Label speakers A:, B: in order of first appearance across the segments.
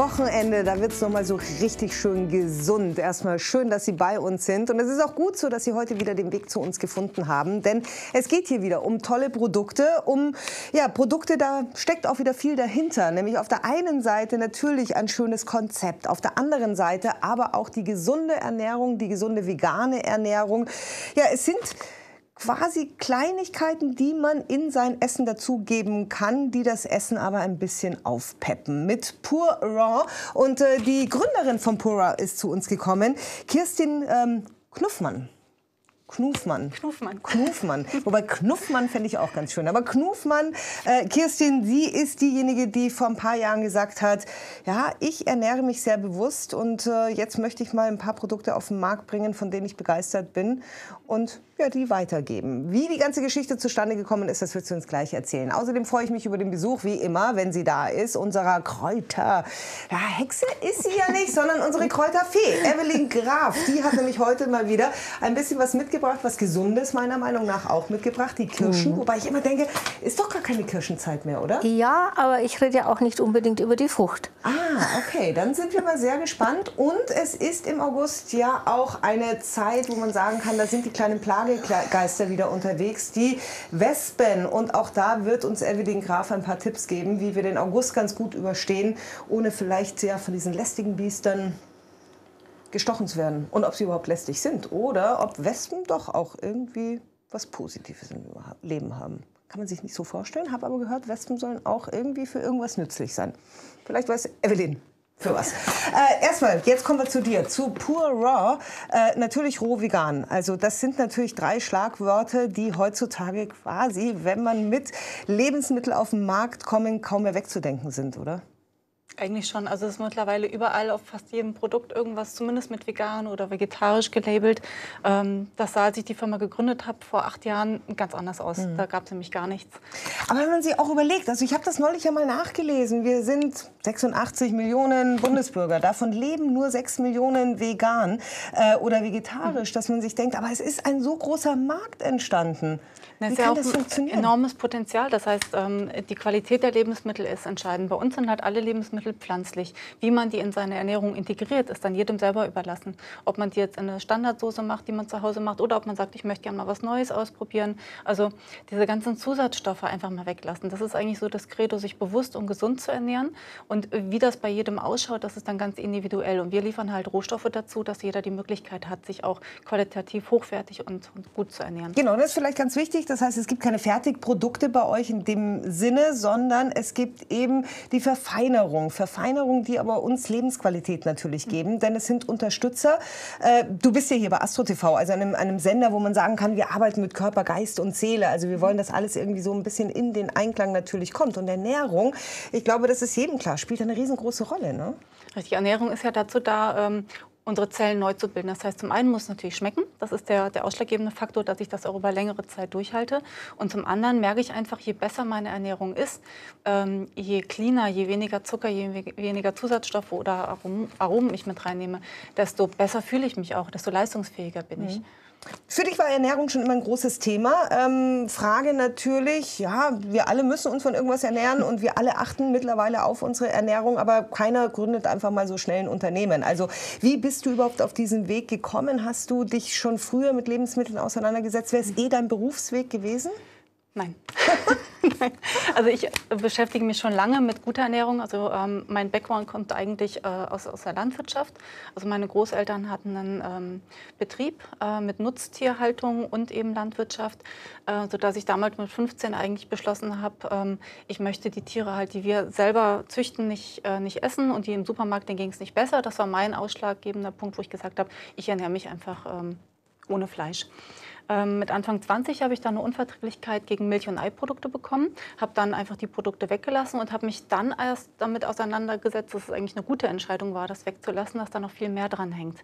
A: Wochenende, da wird es noch mal so richtig schön gesund. Erstmal schön, dass Sie bei uns sind. Und es ist auch gut so, dass Sie heute wieder den Weg zu uns gefunden haben. Denn es geht hier wieder um tolle Produkte, Produkte, da steckt auch wieder viel dahinter. Nämlich auf der einen Seite natürlich ein schönes Konzept, auf der anderen Seite aber auch die gesunde Ernährung, die gesunde vegane Ernährung. Ja, es sind quasi Kleinigkeiten, die man in sein Essen dazugeben kann, die das Essen aber ein bisschen aufpeppen. Mit Pur Raw. Und die Gründerin von Pur Raw ist zu uns gekommen, Kirstin Knuffmann. Knufmann. Wobei Knuffmann fände ich auch ganz schön. Aber Knuffmann, Kirstin, sie ist diejenige, die vor ein paar Jahren gesagt hat, ja, ich ernähre mich sehr bewusst und jetzt möchte ich mal ein paar Produkte auf den Markt bringen, von denen ich begeistert bin und ja, die weitergeben. Wie die ganze Geschichte zustande gekommen ist, das wird sie uns gleich erzählen. Außerdem freue ich mich über den Besuch, wie immer, wenn sie da ist, unserer Kräuter. Ja, Hexe ist sie ja nicht, sondern unsere Kräuterfee, Evelyn Graf. Die hat nämlich heute mal wieder ein bisschen was mitgebracht, was Gesundes meiner Meinung nach auch mitgebracht, die Kirschen. Wobei ich immer denke, ist doch gar keine Kirschenzeit mehr, oder?
B: Ja, aber ich rede ja auch nicht unbedingt über die Frucht.
A: Ah, okay, dann sind wir mal sehr gespannt. Und es ist im August ja auch eine Zeit, wo man sagen kann, da sind die kleinen Plagegeister wieder unterwegs, die Wespen. Und auch da wird uns Evelyn Graf ein paar Tipps geben, wie wir den August ganz gut überstehen, ohne vielleicht ja von diesen lästigen Biestern gestochen zu werden. Und ob sie überhaupt lästig sind oder ob Wespen doch auch irgendwie was Positives im Leben haben. Kann man sich nicht so vorstellen, habe aber gehört, Wespen sollen auch irgendwie für irgendwas nützlich sein. Vielleicht weiß Evelyn für was. Erstmal, jetzt kommen wir zu dir, zu Pur Raw. Natürlich roh vegan. Also das sind natürlich 3 Schlagwörter, die heutzutage quasi, wenn man mit Lebensmitteln auf den Markt kommen, kaum mehr wegzudenken sind, oder?
C: Eigentlich schon. Also es ist mittlerweile überall auf fast jedem Produkt irgendwas, zumindest mit vegan oder vegetarisch gelabelt. Das sah, als ich die Firma gegründet habe, vor 8 Jahren ganz anders aus. Da gab es nämlich gar nichts.
A: Aber wenn man sich auch überlegt, also ich habe das neulich ja mal nachgelesen, wir sind 86 Millionen Bundesbürger, davon leben nur 6 Millionen vegan oder vegetarisch, dass man sich denkt, aber es ist ein so großer Markt entstanden.
C: Das
A: Wie
C: ist ja
A: kann
C: auch
A: das
C: ein
A: funktionieren?
C: enormes Potenzial. Das heißt, die Qualität der Lebensmittel ist entscheidend. Bei uns sind halt alle Lebensmittel pflanzlich. Wie man die in seine Ernährung integriert, ist dann jedem selber überlassen. Ob man die jetzt in eine Standardsoße macht, die man zu Hause macht, oder ob man sagt, ich möchte gerne mal was Neues ausprobieren. Also diese ganzen Zusatzstoffe einfach mal weglassen. Das ist eigentlich so das Credo, sich bewusst und gesund zu ernähren. Und wie das bei jedem ausschaut, das ist dann ganz individuell. Und wir liefern halt Rohstoffe dazu, dass jeder die Möglichkeit hat, sich auch qualitativ hochwertig und gut zu ernähren.
A: Genau, das ist vielleicht ganz wichtig. Das heißt, es gibt keine Fertigprodukte bei euch in dem Sinne, sondern es gibt eben die Verfeinerung. Verfeinerung, die aber uns Lebensqualität natürlich geben, denn es sind Unterstützer. Du bist ja hier bei Astro TV, also einem Sender, wo man sagen kann, wir arbeiten mit Körper, Geist und Seele. Also wir wollen, dass alles irgendwie so ein bisschen in den Einklang natürlich kommt. Und Ernährung, ich glaube, das ist jedem klar, spielt eine riesengroße Rolle, ne?
C: Die Ernährung ist ja dazu da, unsere Zellen neu zu bilden. Das heißt, zum einen muss es natürlich schmecken. Das ist der ausschlaggebende Faktor, dass ich das auch über längere Zeit durchhalte. Und zum anderen merke ich einfach, je besser meine Ernährung ist, je cleaner, je weniger Zucker, je weniger Zusatzstoffe oder Aromen ich mit reinnehme, desto besser fühle ich mich auch, desto leistungsfähiger bin ich.
A: Für dich war Ernährung schon immer ein großes Thema. Frage natürlich, ja, wir alle müssen uns von irgendwas ernähren und wir alle achten mittlerweile auf unsere Ernährung, aber keiner gründet einfach mal so schnell ein Unternehmen. Also wie bist du überhaupt auf diesen Weg gekommen? Hast du dich schon früher mit Lebensmitteln auseinandergesetzt? Wäre es dein Berufsweg gewesen?
C: Nein. Nein. Also ich beschäftige mich schon lange mit guter Ernährung. Also mein Background kommt eigentlich aus der Landwirtschaft. Also meine Großeltern hatten einen Betrieb mit Nutztierhaltung und eben Landwirtschaft, sodass ich damals mit 15 eigentlich beschlossen habe, ich möchte die Tiere halt, die wir selber züchten, nicht essen und die im Supermarkt, denen ging es nicht besser. Das war mein ausschlaggebender Punkt, wo ich gesagt habe, ich ernähre mich einfach ohne Fleisch. Mit Anfang 20 habe ich dann eine Unverträglichkeit gegen Milch- und Eiprodukte bekommen, habe dann einfach die Produkte weggelassen und habe mich dann erst damit auseinandergesetzt, dass es eigentlich eine gute Entscheidung war, das wegzulassen, dass da noch viel mehr dran hängt.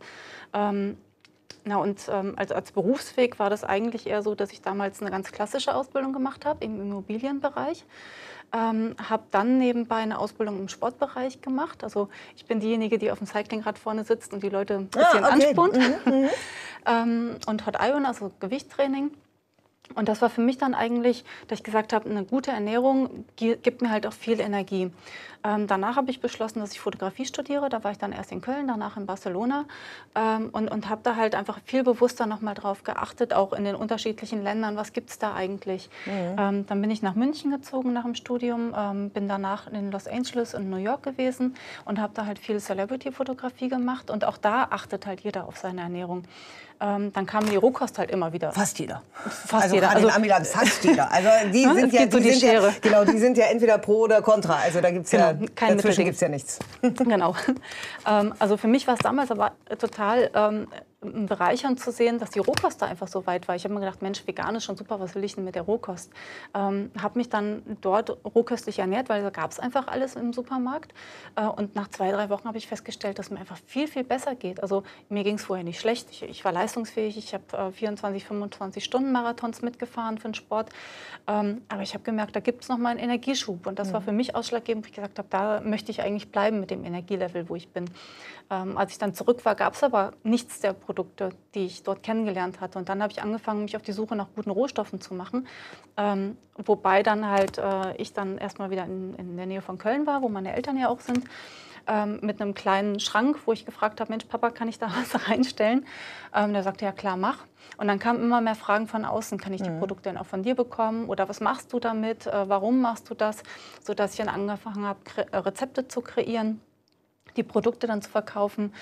C: Als Berufsweg war das eigentlich eher so, dass ich damals eine ganz klassische Ausbildung gemacht habe im Immobilienbereich. Habe dann nebenbei eine Ausbildung im Sportbereich gemacht. Also ich bin diejenige, die auf dem Cyclingrad vorne sitzt und die Leute ein bisschen anspornt. Und Hot Iron, also Gewichttraining. Und das war für mich dann eigentlich, dass ich gesagt habe, eine gute Ernährung gibt mir halt auch viel Energie. Danach habe ich beschlossen, dass ich Fotografie studiere. Da war ich dann erst in Köln, danach in Barcelona und habe da halt einfach viel bewusster nochmal drauf geachtet, auch in den unterschiedlichen Ländern, was gibt es da eigentlich. Dann bin ich nach München gezogen nach dem Studium, bin danach in Los Angeles und New York gewesen und habe da halt viel Celebrity-Fotografie gemacht. Und auch da achtet halt jeder auf seine Ernährung. Dann kam die Rohkost halt immer wieder.
A: Fast jeder.
C: Fast jeder.
A: Also in Amiland fast jeder. Also die sind ja, genau, die sind ja entweder pro oder contra. Also da gibt es ja, dazwischen gibt es ja nichts.
C: Genau. Also für mich war es damals aber total bereichernd zu sehen, dass die Rohkost da einfach so weit war. Ich habe mir gedacht, Mensch, vegan ist schon super, was will ich denn mit der Rohkost? Habe mich dann dort rohköstlich ernährt, weil da gab es einfach alles im Supermarkt. Und nach 2, 3 Wochen habe ich festgestellt, dass es mir einfach viel, viel besser geht. Also mir ging es vorher nicht schlecht. Ich war leistungsfähig. Ich habe 24, 25 Stunden Marathons mitgefahren für den Sport. Aber ich habe gemerkt, da gibt es noch mal einen Energieschub. Und das war für mich ausschlaggebend, wo ich gesagt habe, da möchte ich eigentlich bleiben mit dem Energielevel, wo ich bin. Als ich dann zurück war, gab es aber nichts der Produkte, die ich dort kennengelernt hatte. Und dann habe ich angefangen, mich auf die Suche nach guten Rohstoffen zu machen. Wobei dann halt ich dann erstmal wieder in der Nähe von Köln war, wo meine Eltern ja auch sind, mit einem kleinen Schrank, wo ich gefragt habe, Mensch, Papa, kann ich da was reinstellen? Der sagte, ja klar, mach. Und dann kamen immer mehr Fragen von außen, kann ich die Produkte denn auch von dir bekommen? Oder was machst du damit? Warum machst du das? Sodass ich dann angefangen habe, Rezepte zu kreieren, die Produkte dann zu verkaufen.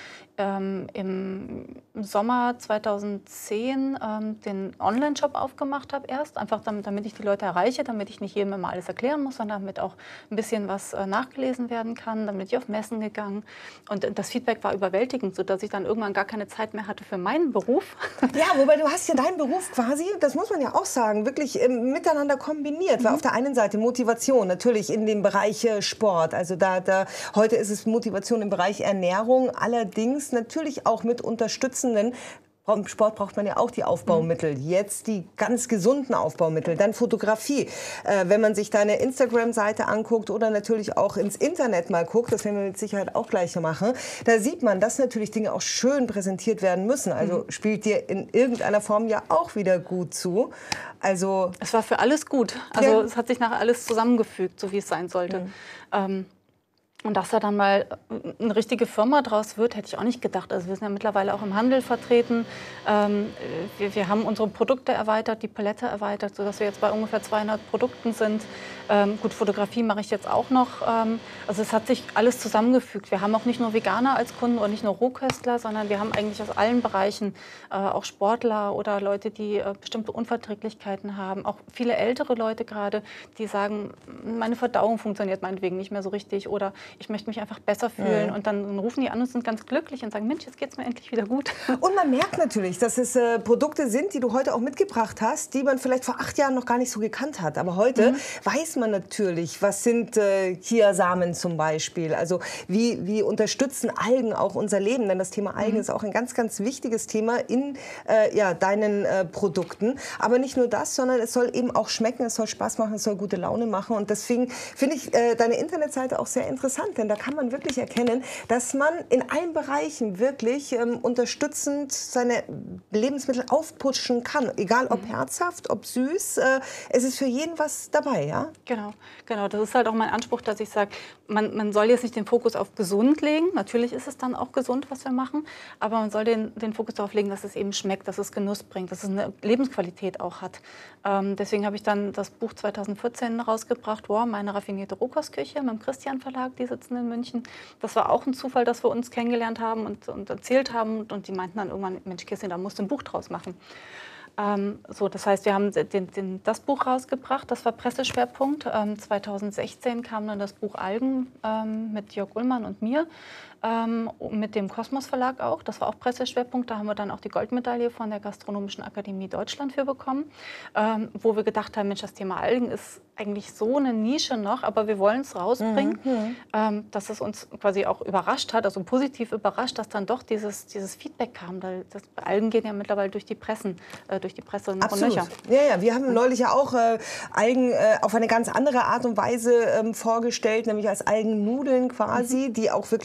C: Im Sommer 2010 den Online-Shop aufgemacht habe erst, einfach damit ich die Leute erreiche, damit ich nicht jedem immer alles erklären muss, sondern damit auch ein bisschen was nachgelesen werden kann. Dann bin ich auf Messen gegangen und das Feedback war überwältigend, sodass ich dann irgendwann gar keine Zeit mehr hatte für meinen Beruf.
A: Ja, wobei du hast ja deinen Beruf quasi, das muss man ja auch sagen, wirklich miteinander kombiniert. Weil auf der einen Seite Motivation natürlich in dem Bereich Sport, also heute ist es Motivation im Bereich Ernährung, allerdings natürlich auch mit unterstützenden. Im Sport braucht man ja auch die Aufbaumittel, jetzt die ganz gesunden Aufbaumittel, dann Fotografie. Wenn man sich deine Instagram-Seite anguckt oder natürlich auch ins Internet mal guckt, das werden wir mit Sicherheit auch gleich machen, da sieht man, dass natürlich Dinge auch schön präsentiert werden müssen. Also spielt dir in irgendeiner Form ja auch wieder gut zu. Also
C: es war für alles gut. Also es hat sich nachher alles zusammengefügt, so wie es sein sollte. Und dass da dann mal eine richtige Firma draus wird, hätte ich auch nicht gedacht. Also wir sind ja mittlerweile auch im Handel vertreten. Wir haben unsere Produkte erweitert, die Palette erweitert, sodass wir jetzt bei ungefähr 200 Produkten sind. Gut, Fotografie mache ich jetzt auch noch. Also es hat sich alles zusammengefügt. Wir haben auch nicht nur Veganer als Kunden und nicht nur Rohköstler, sondern wir haben eigentlich aus allen Bereichen auch Sportler oder Leute, die bestimmte Unverträglichkeiten haben. Auch viele ältere Leute gerade, die sagen, meine Verdauung funktioniert meinetwegen nicht mehr so richtig oder ich möchte mich einfach besser fühlen. Und dann rufen die an und sind ganz glücklich und sagen, Mensch, jetzt geht es mir endlich wieder gut.
A: Und man merkt natürlich, dass es Produkte sind, die du heute auch mitgebracht hast, die man vielleicht vor 8 Jahren noch gar nicht so gekannt hat. Aber heute weiß man natürlich, was sind Chiasamen zum Beispiel. Also wie unterstützen Algen auch unser Leben? Denn das Thema Algen ist auch ein ganz, ganz wichtiges Thema in deinen Produkten. Aber nicht nur das, sondern es soll eben auch schmecken, es soll Spaß machen, es soll gute Laune machen. Und deswegen finde ich deine Internetseite auch sehr interessant. Denn da kann man wirklich erkennen, dass man in allen Bereichen wirklich unterstützend seine Lebensmittel aufputschen kann. Egal ob herzhaft, ob süß, es ist für jeden was dabei, ja?
C: Genau. Das ist halt auch mein Anspruch, dass ich sage, man soll jetzt nicht den Fokus auf gesund legen. Natürlich ist es dann auch gesund, was wir machen. Aber man soll den Fokus darauf legen, dass es eben schmeckt, dass es Genuss bringt, dass es eine Lebensqualität auch hat. Deswegen habe ich dann das Buch 2014 rausgebracht, meine raffinierte Rohkostküche, mit dem Christian Verlag, die sitzen in München. Das war auch ein Zufall, dass wir uns kennengelernt haben und erzählt haben. Und die meinten dann irgendwann, Mensch, Kirstin, da musst du ein Buch draus machen. Das heißt, wir haben das Buch rausgebracht, das war Presseschwerpunkt. 2016 kam dann das Buch Algen mit Jörg Ullmann und mir, mit dem Kosmos Verlag auch. Das war auch Presseschwerpunkt. Da haben wir dann auch die Goldmedaille von der Gastronomischen Akademie Deutschland für bekommen, wo wir gedacht haben, Mensch, das Thema Algen ist eigentlich so eine Nische noch, aber wir wollen es rausbringen, dass es uns quasi auch überrascht hat, also positiv überrascht, dass dann doch dieses Feedback kam. Algen gehen ja mittlerweile durch die Presse noch und nöcher.
A: Ja, wir haben neulich ja auch Algen auf eine ganz andere Art und Weise vorgestellt, nämlich als Algennudeln quasi, die auch wirklich aussehen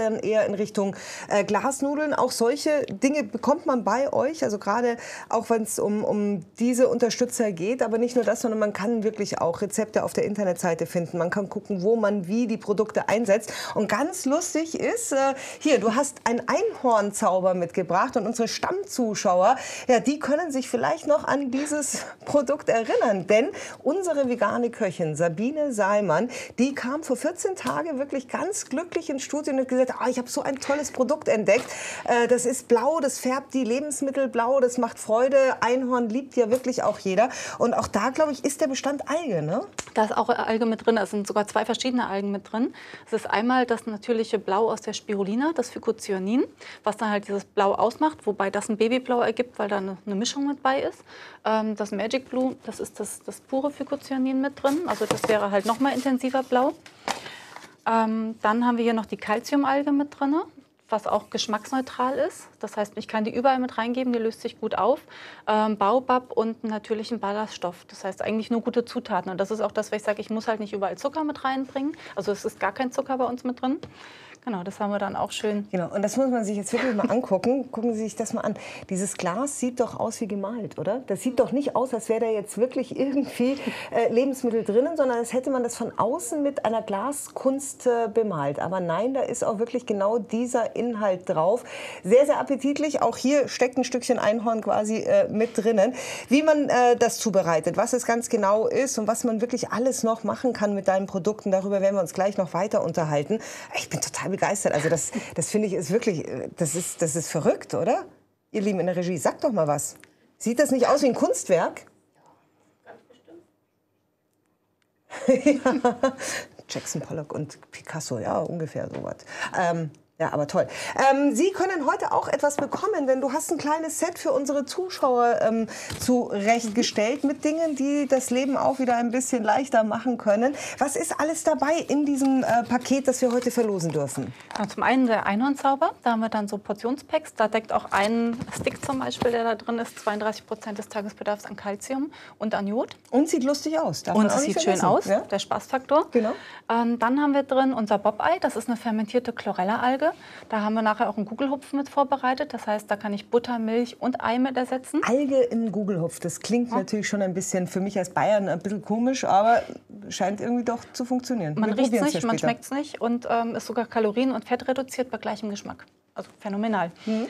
A: dann eher in Richtung Glasnudeln. Auch solche Dinge bekommt man bei euch, also gerade auch wenn es um diese Unterstützer geht. Aber nicht nur das, sondern man kann wirklich auch Rezepte auf der Internetseite finden. Man kann gucken, wo man wie die Produkte einsetzt. Und ganz lustig ist, hier, du hast einen Einhornzauber mitgebracht und unsere Stammzuschauer, ja, die können sich vielleicht noch an dieses Produkt erinnern. Denn unsere vegane Köchin Sabine Saalmann, die kam vor 14 Tagen wirklich ganz glücklich ins Studio und hat gesagt, ich habe so ein tolles Produkt entdeckt. Das ist blau, das färbt die Lebensmittel blau, das macht Freude. Einhorn liebt ja wirklich auch jeder. Und auch da, glaube ich, ist der Bestand Alge, ne?
C: Da ist auch Alge mit drin. Es sind sogar 2 verschiedene Algen mit drin. Es ist einmal das natürliche Blau aus der Spirulina, das Phycocyanin, was dann halt dieses Blau ausmacht, wobei das ein Babyblau ergibt, weil da eine Mischung mit bei ist. Das Magic Blue, das ist das pure Phycocyanin mit drin. Also das wäre halt noch mal intensiver blau. Dann haben wir hier noch die Calciumalge mit drin, was auch geschmacksneutral ist. Das heißt, ich kann die überall mit reingeben, die löst sich gut auf. Baobab und natürlichen Ballaststoff. Das heißt eigentlich nur gute Zutaten. Und das ist auch das, was ich sage, ich muss halt nicht überall Zucker mit reinbringen. Also es ist gar kein Zucker bei uns mit drin. Genau, das haben wir dann auch schön.
A: Genau, und das muss man sich jetzt wirklich mal angucken. Gucken Sie sich das mal an. Dieses Glas sieht doch aus wie gemalt, oder? Das sieht doch nicht aus, als wäre da jetzt wirklich irgendwie Lebensmittel drinnen, sondern als hätte man das von außen mit einer Glaskunst bemalt. Aber nein, da ist auch wirklich genau dieser Inhalt drauf. Sehr, sehr appetitlich. Auch hier steckt ein Stückchen Einhorn quasi mit drinnen. Wie man das zubereitet, was es ganz genau ist und was man wirklich alles noch machen kann mit deinen Produkten, darüber werden wir uns gleich noch weiter unterhalten. Ich bin total begeistert. Also das finde ich ist wirklich, das ist verrückt, oder? Ihr Lieben in der Regie, sagt doch mal was. Sieht das nicht aus wie ein Kunstwerk?
C: Ja, ganz bestimmt.
A: Ja. Jackson Pollock und Picasso, ja, ungefähr sowas. Ja, aber toll. Sie können heute auch etwas bekommen, denn du hast ein kleines Set für unsere Zuschauer zurechtgestellt mit Dingen, die das Leben auch wieder ein bisschen leichter machen können. Was ist alles dabei in diesem Paket, das wir heute verlosen dürfen?
C: Ja, zum einen der Einhornzauber, da haben wir dann so Portionspacks. Da deckt auch ein Stick zum Beispiel, der da drin ist, 32% des Tagesbedarfs an Calcium und an Jod.
A: Und sieht lustig aus.
C: Und es sieht schön aus,
A: ja?
C: Der Spaßfaktor.
A: Genau.
C: Dann haben wir drin unser Bobei, das ist eine fermentierte Chlorella-Alge. Da haben wir nachher auch einen Gugelhupf mit vorbereitet. Das heißt, da kann ich Butter, Milch und Ei mit ersetzen.
A: Alge im Gugelhupf, das klingt natürlich schon ein bisschen für mich als Bayern ein bisschen komisch, aber scheint irgendwie doch zu funktionieren.
C: Man riecht es nicht, man schmeckt es nicht und ist sogar kalorien- und fettreduziert bei gleichem Geschmack. Also phänomenal.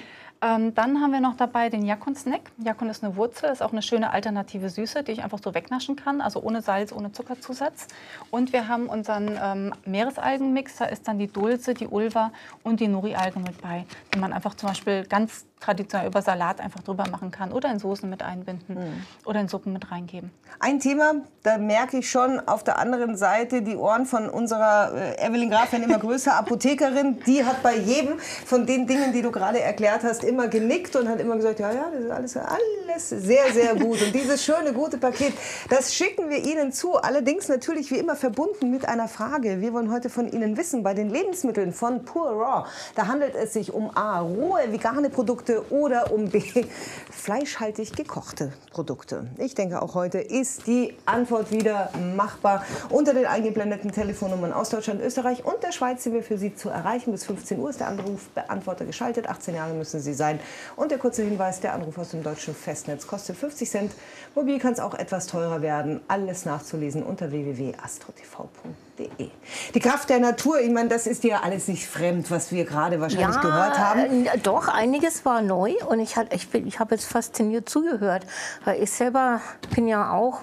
C: Dann haben wir noch dabei den Yakun-Snack. Yakun ist eine Wurzel, ist auch eine schöne alternative Süße, die ich einfach so wegnaschen kann, also ohne Salz, ohne Zuckerzusatz. Und wir haben unseren Meeresalgenmix, da ist dann die Dulse, die Ulva und die Nori-Alge mit bei, die man einfach zum Beispiel ganz traditionell über Salat einfach drüber machen kann oder in Soßen mit einbinden oder in Suppen mit reingeben.
A: Ein Thema, da merke ich schon auf der anderen Seite, die Ohren von unserer Evelyn Graf werden immer größer, Apothekerin, die hat bei jedem von den Dingen, die du gerade erklärt hast, immer genickt und hat immer gesagt, ja, das ist alles sehr, sehr gut. Und dieses schöne, gute Paket, das schicken wir Ihnen zu. Allerdings natürlich wie immer verbunden mit einer Frage. Wir wollen heute von Ihnen wissen, bei den Lebensmitteln von Pure Raw, da handelt es sich um A, rohe vegane Produkte oder um B, fleischhaltig gekochte Produkte. Ich denke, auch heute ist die Antwort wieder machbar. Unter den eingeblendeten Telefonnummern aus Deutschland, Österreich und der Schweiz sind wir für Sie zu erreichen. Bis 15 Uhr ist der Anrufbeantworter geschaltet. 18 Jahre müssen Sie sein. Und der kurze Hinweis, der Anruf aus dem deutschen Festnetz kostet 50 Cent. Mobil kann es auch etwas teurer werden. Alles nachzulesen unter www.astrotv.de. Die Kraft der Natur, ich meine, das ist dir alles nicht fremd, was wir gerade wahrscheinlich gehört haben.
B: Doch, einiges war neu und ich habe jetzt fasziniert zugehört, weil ich selber bin ja auch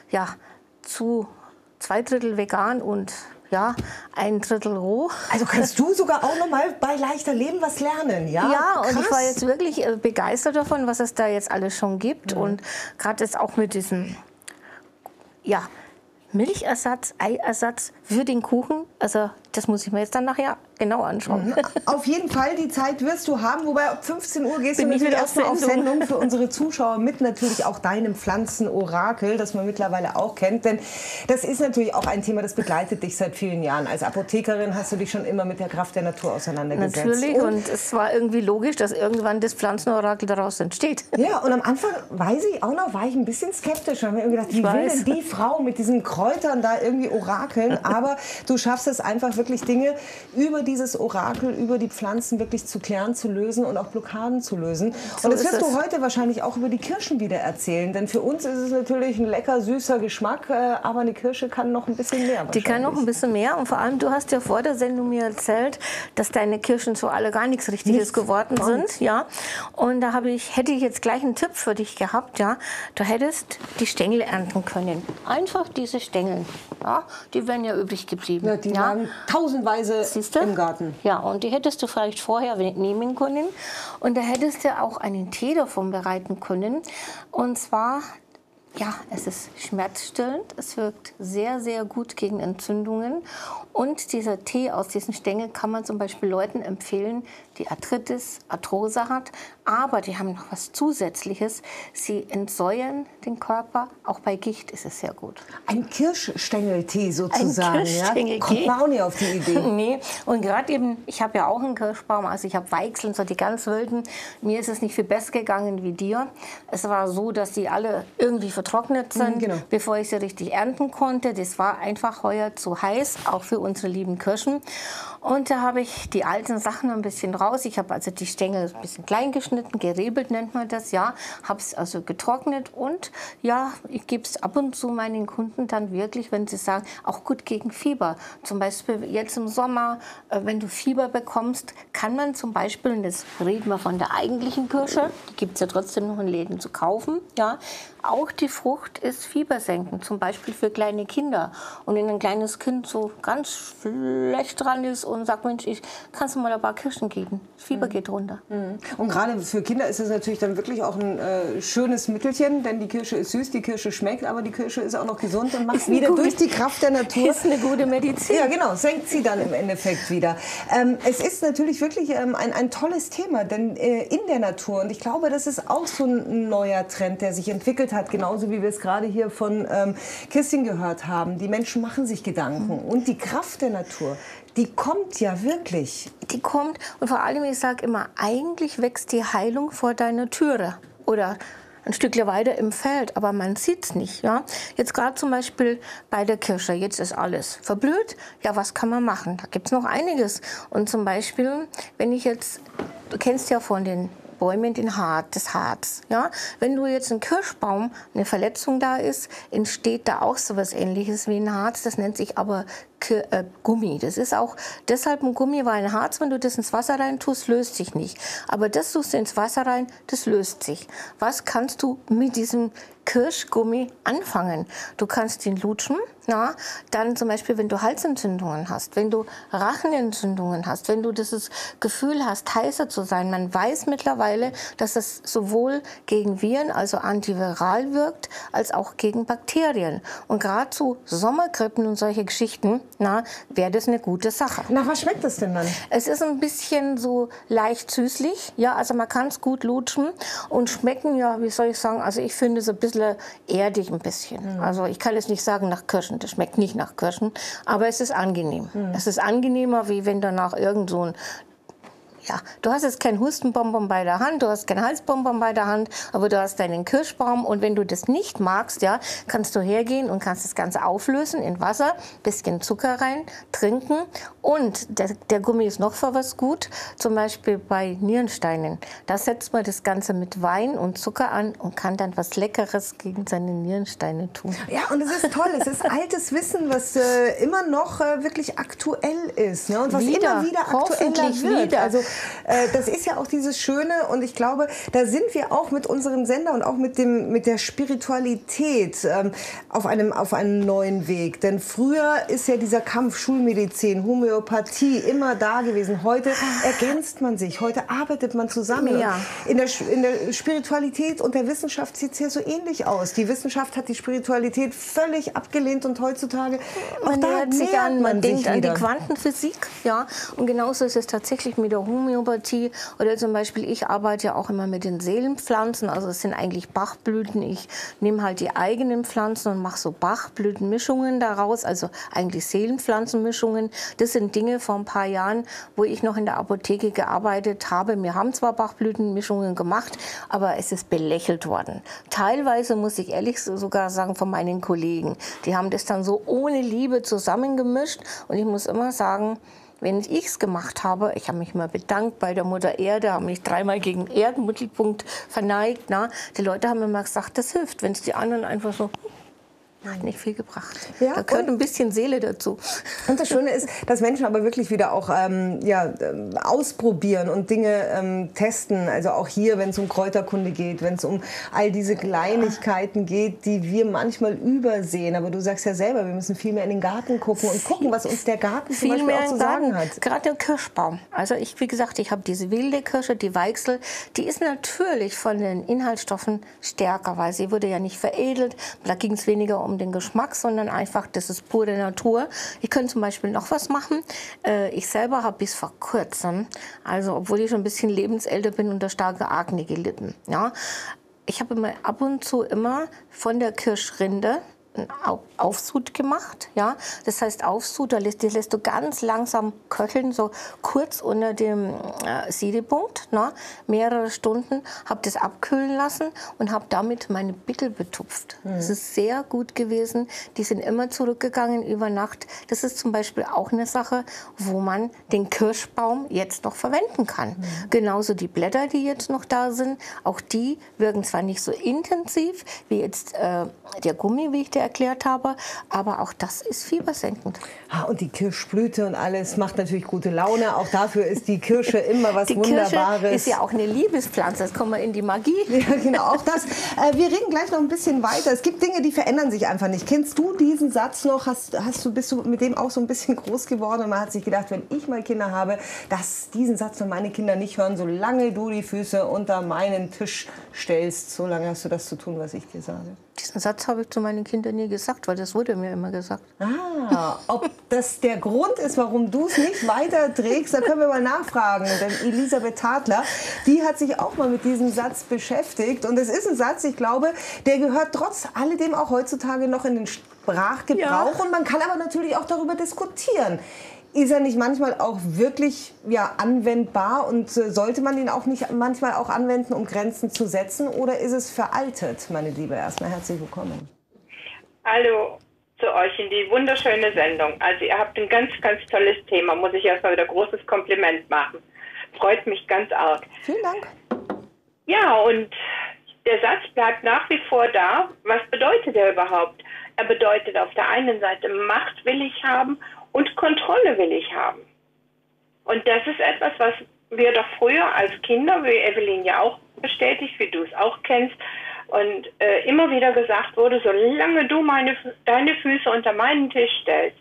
B: zu 2/3 vegan und 1/3 roh.
A: Also kannst du sogar auch noch mal bei Leichter Leben was lernen, ja?
B: Ja, und ich war jetzt wirklich begeistert davon, was es da jetzt alles schon gibt. Und gerade jetzt auch mit diesem Milchersatz, Eiersatz für den Kuchen. Also das muss ich mir jetzt dann nachher genau anschauen.
A: Auf jeden Fall, die Zeit wirst du haben. Wobei ab 15 Uhr gehst du natürlich erstmal auf Sendung für unsere Zuschauer mit natürlich auch deinem Pflanzenorakel, das man mittlerweile auch kennt. Denn das ist natürlich auch ein Thema, das begleitet dich seit vielen Jahren. Als Apothekerin hast du dich schon immer mit der Kraft der Natur auseinandergesetzt.
B: Natürlich, und es war irgendwie logisch, dass irgendwann das Pflanzenorakel daraus entsteht.
A: Ja, und am Anfang, weiß ich auch noch, war ich ein bisschen skeptisch. Ich habe mir gedacht, wie will denn die Frau mit diesen Kräutern da irgendwie orakeln? Aber du schaffst es einfach wirklich Dinge über dieses Orakel, über die Pflanzen wirklich zu klären, zu lösen und auch Blockaden zu lösen. Und das wirst du heute wahrscheinlich auch über die Kirschen wieder erzählen, denn für uns ist es natürlich ein lecker, süßer Geschmack, aber eine Kirsche kann noch ein bisschen mehr.
B: Die kann noch ein bisschen mehr und vor allem, du hast ja vor der Sendung mir erzählt, dass deine Kirschen so alle gar nichts Richtiges geworden sind. Ja. Und da hätte ich jetzt gleich einen Tipp für dich gehabt. Ja. Du hättest die Stängel ernten können. Einfach diese Stängel. Ja. Die wären ja übrig geblieben.
A: Ja, die lagen tausendweise im Garten.
B: Ja, und die hättest du vielleicht vorher nehmen können. Und da hättest du auch einen Tee davon bereiten können. Und zwar, ja, es ist schmerzstillend, es wirkt sehr, sehr gut gegen Entzündungen. Und dieser Tee aus diesen Stängeln kann man zum Beispiel Leuten empfehlen, die Arthritis, Arthrose hat, aber die haben noch was Zusätzliches. Sie entsäuern den Körper, auch bei Gicht ist es sehr gut.
A: Ein Kirschstängeltee sozusagen,
B: ein Kirschstängeltee.
A: Ja? Kommt man auch nicht auf die Idee.
B: Nee, und gerade eben, ich habe ja auch einen Kirschbaum, also ich habe Weichseln, so die ganz wilden. Mir ist es nicht viel besser gegangen wie dir. Es war so, dass die alle irgendwie vertrocknet sind, bevor ich sie richtig ernten konnte. Das war einfach heuer zu heiß, auch für unsere lieben Kirschen. Und da habe ich die alten Sachen ein bisschen raus. Ich habe also die Stängel ein bisschen klein geschnitten, gerebelt nennt man das, ja. Habe es also getrocknet und ja, ich gebe es ab und zu meinen Kunden dann wirklich, wenn sie sagen, auch gut gegen Fieber. Zum Beispiel jetzt im Sommer, wenn du Fieber bekommst, kann man zum Beispiel, und jetzt reden wir von der eigentlichen Kirsche, die gibt es ja trotzdem noch in Läden zu kaufen, ja. Auch die Frucht ist fiebersenkend, zum Beispiel für kleine Kinder. Und wenn ein kleines Kind so ganz schlecht dran ist und sagt, Mensch, kannst du mal ein paar Kirschen geben? Das Fieber geht runter.
A: Und gerade für Kinder ist es natürlich dann wirklich auch ein schönes Mittelchen, denn die Kirsche ist süß, die Kirsche schmeckt, aber die Kirsche ist auch noch gesund und macht wieder durch die Kraft der Natur.
B: Ist eine gute Medizin.
A: Ja, genau, senkt sie dann im Endeffekt wieder. Es ist natürlich wirklich ein tolles Thema, denn in der Natur, und ich glaube, das ist auch so ein neuer Trend, der sich entwickelt hat, genauso wie wir es gerade hier von Kirstin gehört haben. Die Menschen machen sich Gedanken und die Kraft der Natur, die kommt ja wirklich.
B: Die kommt und vor allem, ich sage immer, eigentlich wächst die Heilung vor deiner Türe oder ein Stückchen weiter im Feld, aber man sieht es nicht. Ja? Jetzt gerade zum Beispiel bei der Kirsche, jetzt ist alles verblüht. Ja, was kann man machen? Da gibt es noch einiges. Und zum Beispiel, wenn ich jetzt, du kennst ja von den Bäumen das Harz. Ja? Wenn du jetzt einen Kirschbaum, eine Verletzung da ist, entsteht da auch so etwas Ähnliches wie ein Harz. Das nennt sich aber Gummi. Das ist auch deshalb ein Gummi, weil ein Harz, wenn du das ins Wasser rein tust, löst sich nicht. Aber das tust du ins Wasser rein, das löst sich. Was kannst du mit diesem Kirschgummi anfangen? Du kannst ihn lutschen, ja? Dann zum Beispiel, wenn du Halsentzündungen hast, wenn du Rachenentzündungen hast, wenn du das Gefühl hast, heißer zu sein. Man weiß mittlerweile, dass es sowohl gegen Viren, also antiviral wirkt, als auch gegen Bakterien. Und gerade zu Sommergrippen und solche Geschichten, wäre das eine gute Sache.
A: Na, was schmeckt das denn dann?
B: Es ist ein bisschen so leicht süßlich, ja, also man kann es gut lutschen und schmecken, ja, wie soll ich sagen, also ich finde es ein bisschen erdig ein bisschen. Also ich kann jetzt nicht sagen nach Kirschen, das schmeckt nicht nach Kirschen, aber es ist angenehm. Es ist angenehmer, wie wenn danach irgend so ein, ja, du hast jetzt kein Hustenbonbon bei der Hand, du hast kein Halsbonbon bei der Hand, aber du hast deinen Kirschbaum und wenn du das nicht magst, ja, kannst du hergehen und kannst das Ganze auflösen in Wasser, bisschen Zucker rein, trinken und der Gummi ist noch für was gut, zum Beispiel bei Nierensteinen. Da setzt man das Ganze mit Wein und Zucker an und kann dann was Leckeres gegen seine Nierensteine tun.
A: Ja, und es ist toll, es ist altes Wissen, was immer noch wirklich aktuell ist, ne? Und was immer wieder aktueller wird. Also das ist ja auch dieses Schöne und ich glaube, da sind wir auch mit unserem Sender und auch mit der Spiritualität auf einem neuen Weg. Denn früher ist ja dieser Kampf Schulmedizin, Homöopathie immer da gewesen. Heute ergänzt man sich, heute arbeitet man zusammen.
B: Ja.
A: In der Spiritualität und der Wissenschaft sieht es ja so ähnlich aus. Die Wissenschaft hat die Spiritualität völlig abgelehnt und heutzutage
B: man denkt an die Quantenphysik, ja, und genauso ist es tatsächlich mit der Homöopathie. Homöopathie oder zum Beispiel, ich arbeite ja auch immer mit den Seelenpflanzen, also es sind eigentlich Bachblüten. Ich nehme halt die eigenen Pflanzen und mache so Bachblütenmischungen daraus, also eigentlich Seelenpflanzenmischungen. Das sind Dinge vor ein paar Jahren, wo ich noch in der Apotheke gearbeitet habe. Wir haben zwar Bachblütenmischungen gemacht, aber es ist belächelt worden. Teilweise muss ich ehrlich sogar sagen von meinen Kollegen, die haben das dann so ohne Liebe zusammengemischt und ich muss immer sagen, wenn ich es gemacht habe, ich habe mich mal bedankt bei der Mutter Erde, habe mich 3-mal gegen den Erdenmittelpunkt verneigt. Na? Die Leute haben immer gesagt, das hilft, wenn es die anderen einfach so... Hat nicht viel gebracht. Ja, da gehört ein bisschen Seele dazu.
A: Und das Schöne ist, dass Menschen aber wirklich wieder auch ausprobieren und Dinge testen. Also auch hier, wenn es um Kräuterkunde geht, wenn es um all diese Kleinigkeiten geht, die wir manchmal übersehen. Aber du sagst ja selber, wir müssen viel mehr in den Garten gucken und gucken, was uns der Garten zum Beispiel auch zu sagen hat.
B: Gerade der Kirschbaum. Also wie gesagt, ich habe diese wilde Kirsche, die Weichsel. Die ist natürlich von den Inhaltsstoffen stärker, weil sie wurde ja nicht veredelt. Da ging es weniger um den Geschmack, sondern einfach, das ist pure Natur. Ich könnte zum Beispiel noch was machen. Ich selber habe bis vor kurzem, also obwohl ich schon ein bisschen lebensälter bin, unter starker Akne gelitten. Ja. Ich habe immer ab und zu immer von der Kirschrinde Aufsud gemacht, ja. Das heißt Aufsud, das lässt du ganz langsam köcheln, so kurz unter dem Siedepunkt, ne? Mehrere Stunden, habe das abkühlen lassen und habe damit meine Pickel betupft. Das ist sehr gut gewesen. Die sind immer zurückgegangen über Nacht. Das ist zum Beispiel auch eine Sache, wo man den Kirschbaum jetzt noch verwenden kann. Genauso die Blätter, die jetzt noch da sind, auch die wirken zwar nicht so intensiv wie jetzt der Gummi, wie ich dir erklärt habe, aber auch das ist fiebersenkend.
A: Und die Kirschblüte und alles macht natürlich gute Laune. Auch dafür ist die Kirsche immer was Wunderbares.
B: Die Kirsche ist ja auch eine Liebespflanze. Jetzt kommen wir in die Magie.
A: Ja, genau, auch das. Wir reden gleich noch ein bisschen weiter. Es gibt Dinge, die verändern sich einfach nicht. Kennst du diesen Satz noch? Bist du mit dem auch so ein bisschen groß geworden? Und man hat sich gedacht, wenn ich mal Kinder habe, dass diesen Satz von meine Kinder nicht hören, solange du die Füße unter meinen Tisch stellst, solange hast du das zu tun, was ich dir sage.
B: Diesen Satz habe ich zu meinen Kindern nie gesagt, weil das wurde mir immer gesagt.
A: Ob das der Grund ist, warum du es nicht weiterträgst, da können wir mal nachfragen. Denn Elisabeth Tadler, die hat sich auch mal mit diesem Satz beschäftigt. Und es ist ein Satz, ich glaube, der gehört trotz alledem auch heutzutage noch in den Sprachgebrauch. Ja. Und man kann aber natürlich auch darüber diskutieren. Ist er nicht manchmal auch wirklich anwendbar und sollte man ihn auch nicht manchmal auch anwenden, um Grenzen zu setzen? Oder ist es veraltet, meine Liebe? Erstmal herzlich willkommen.
D: Hallo zu euch in die wunderschöne Sendung. Also ihr habt ein ganz, ganz tolles Thema. Muss ich erstmal wieder großes Kompliment machen. Freut mich ganz arg.
A: Vielen Dank.
D: Ja, und der Satz bleibt nach wie vor da. Was bedeutet er überhaupt? Er bedeutet auf der einen Seite, Macht will ich haben und Kontrolle will ich haben. Und das ist etwas, was wir doch früher als Kinder, wie Evelyn ja auch bestätigt, wie du es auch kennst, und immer wieder gesagt wurde, solange du deine Füße unter meinen Tisch stellst,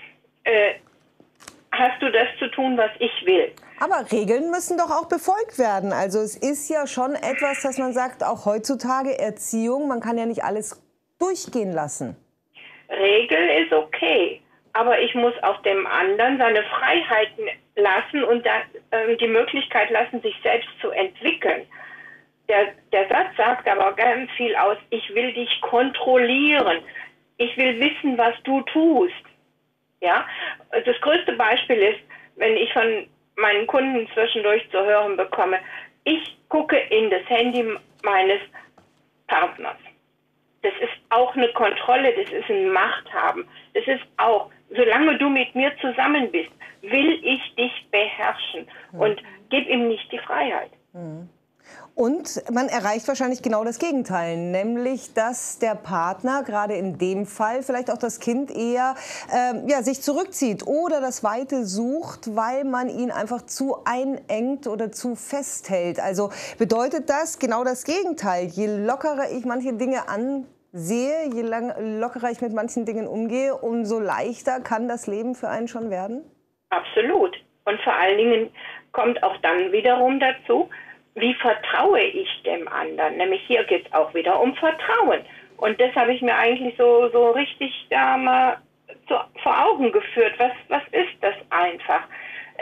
D: hast du das zu tun, was ich will.
A: Aber Regeln müssen doch auch befolgt werden. Also es ist ja schon etwas, dass man sagt, auch heutzutage Erziehung, man kann ja nicht alles durchgehen lassen.
D: Regel ist okay. Aber ich muss auch dem anderen seine Freiheiten lassen und die Möglichkeit lassen, sich selbst zu entwickeln. Der Satz sagt aber ganz viel aus, ich will dich kontrollieren. Ich will wissen, was du tust. Ja? Das größte Beispiel ist, wenn ich von meinen Kunden zwischendurch zu hören bekomme, ich gucke in das Handy meines Partners. Das ist auch eine Kontrolle, das ist ein Machthaben. Das ist auch, solange du mit mir zusammen bist, will ich dich beherrschen und gib ihm nicht die Freiheit.
A: Und man erreicht wahrscheinlich genau das Gegenteil, nämlich dass der Partner, gerade in dem Fall, vielleicht auch das Kind eher sich zurückzieht oder das Weite sucht, weil man ihn einfach zu einengt oder zu festhält. Also bedeutet das genau das Gegenteil. Je lockerer ich manche Dinge ansehe, je lockerer ich mit manchen Dingen umgehe, umso leichter kann das Leben für einen schon werden?
D: Absolut. Und vor allen Dingen kommt auch dann wiederum dazu, wie vertraue ich dem anderen? Nämlich hier geht es auch wieder um Vertrauen. Und das habe ich mir eigentlich so richtig da mal vor Augen geführt. Was ist das einfach? Es ist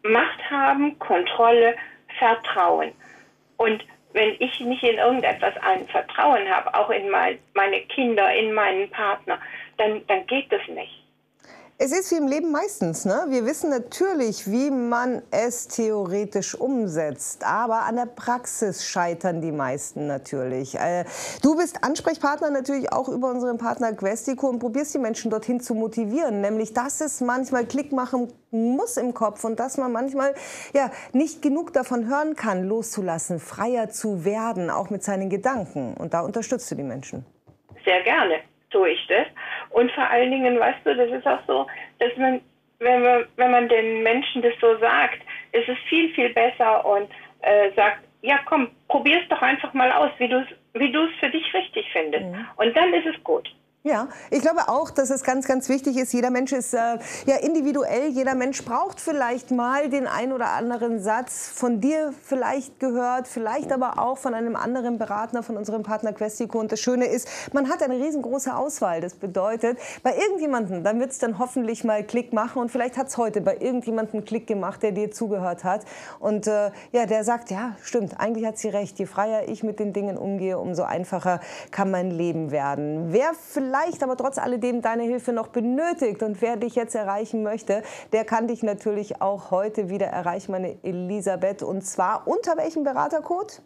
D: Macht haben, Kontrolle, Vertrauen. Und wenn ich nicht in irgendetwas ein Vertrauen habe, auch in meine Kinder, in meinen Partner, dann geht das nicht.
A: Es ist wie im Leben meistens, ne? Wir wissen natürlich, wie man es theoretisch umsetzt, aber an der Praxis scheitern die meisten natürlich. Du bist Ansprechpartner natürlich auch über unseren Partner Questico und probierst die Menschen dorthin zu motivieren, nämlich dass es manchmal Klick machen muss im Kopf und dass man manchmal ja nicht genug davon hören kann, loszulassen, freier zu werden, auch mit seinen Gedanken. Und da unterstützt du die Menschen.
D: Sehr gerne tue ich das. Und vor allen Dingen, weißt du, das ist auch so, dass man, wenn man den Menschen das so sagt, ist es viel, viel besser und sagt, ja komm, probier's doch einfach mal aus, wie du es für dich richtig findest. Und dann ist es gut.
A: Ja, ich glaube auch, dass es ganz, ganz wichtig ist. Jeder Mensch ist ja individuell. Jeder Mensch braucht vielleicht mal den ein oder anderen Satz von dir vielleicht gehört, vielleicht aber auch von einem anderen Berater, von unserem Partner Questico. Und das Schöne ist, man hat eine riesengroße Auswahl. Das bedeutet, bei irgendjemandem, dann wird es dann hoffentlich mal Klick machen. Und vielleicht hat es heute bei irgendjemandem Klick gemacht, der dir zugehört hat. Und ja, der sagt, ja, stimmt, eigentlich hat sie recht. Je freier ich mit den Dingen umgehe, umso einfacher kann mein Leben werden. Wer vielleicht aber trotz alledem deine Hilfe noch benötigt und wer dich jetzt erreichen möchte, der kann dich natürlich auch heute wieder erreichen, meine Elisabeth. Und zwar unter welchem Beratercode?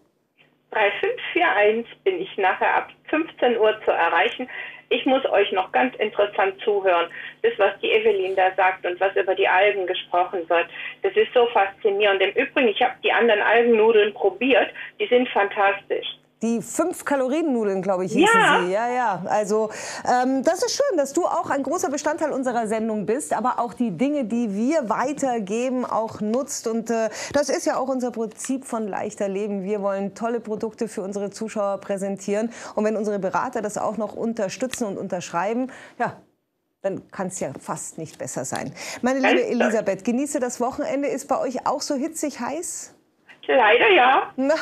D: 3541 bin ich nachher ab 15 Uhr zu erreichen. Ich muss euch noch ganz interessant zuhören. Das, was die Evelyn da sagt und was über die Algen gesprochen wird, das ist so faszinierend. Im Übrigen, ich habe die anderen Algennudeln probiert, die sind fantastisch.
A: Die 5-Kalorien-Nudeln, glaube ich, hießen sie. Ja, ja. Also das ist schön, dass du auch ein großer Bestandteil unserer Sendung bist, aber auch die Dinge, die wir weitergeben, auch nutzt. Und das ist ja auch unser Prinzip von leichter Leben. Wir wollen tolle Produkte für unsere Zuschauer präsentieren. Und wenn unsere Berater das auch noch unterstützen und unterschreiben, ja, dann kann es ja fast nicht besser sein. Meine liebe Elisabeth, genieße das Wochenende. Ist bei euch auch so hitzig heiß?
D: Leider ja.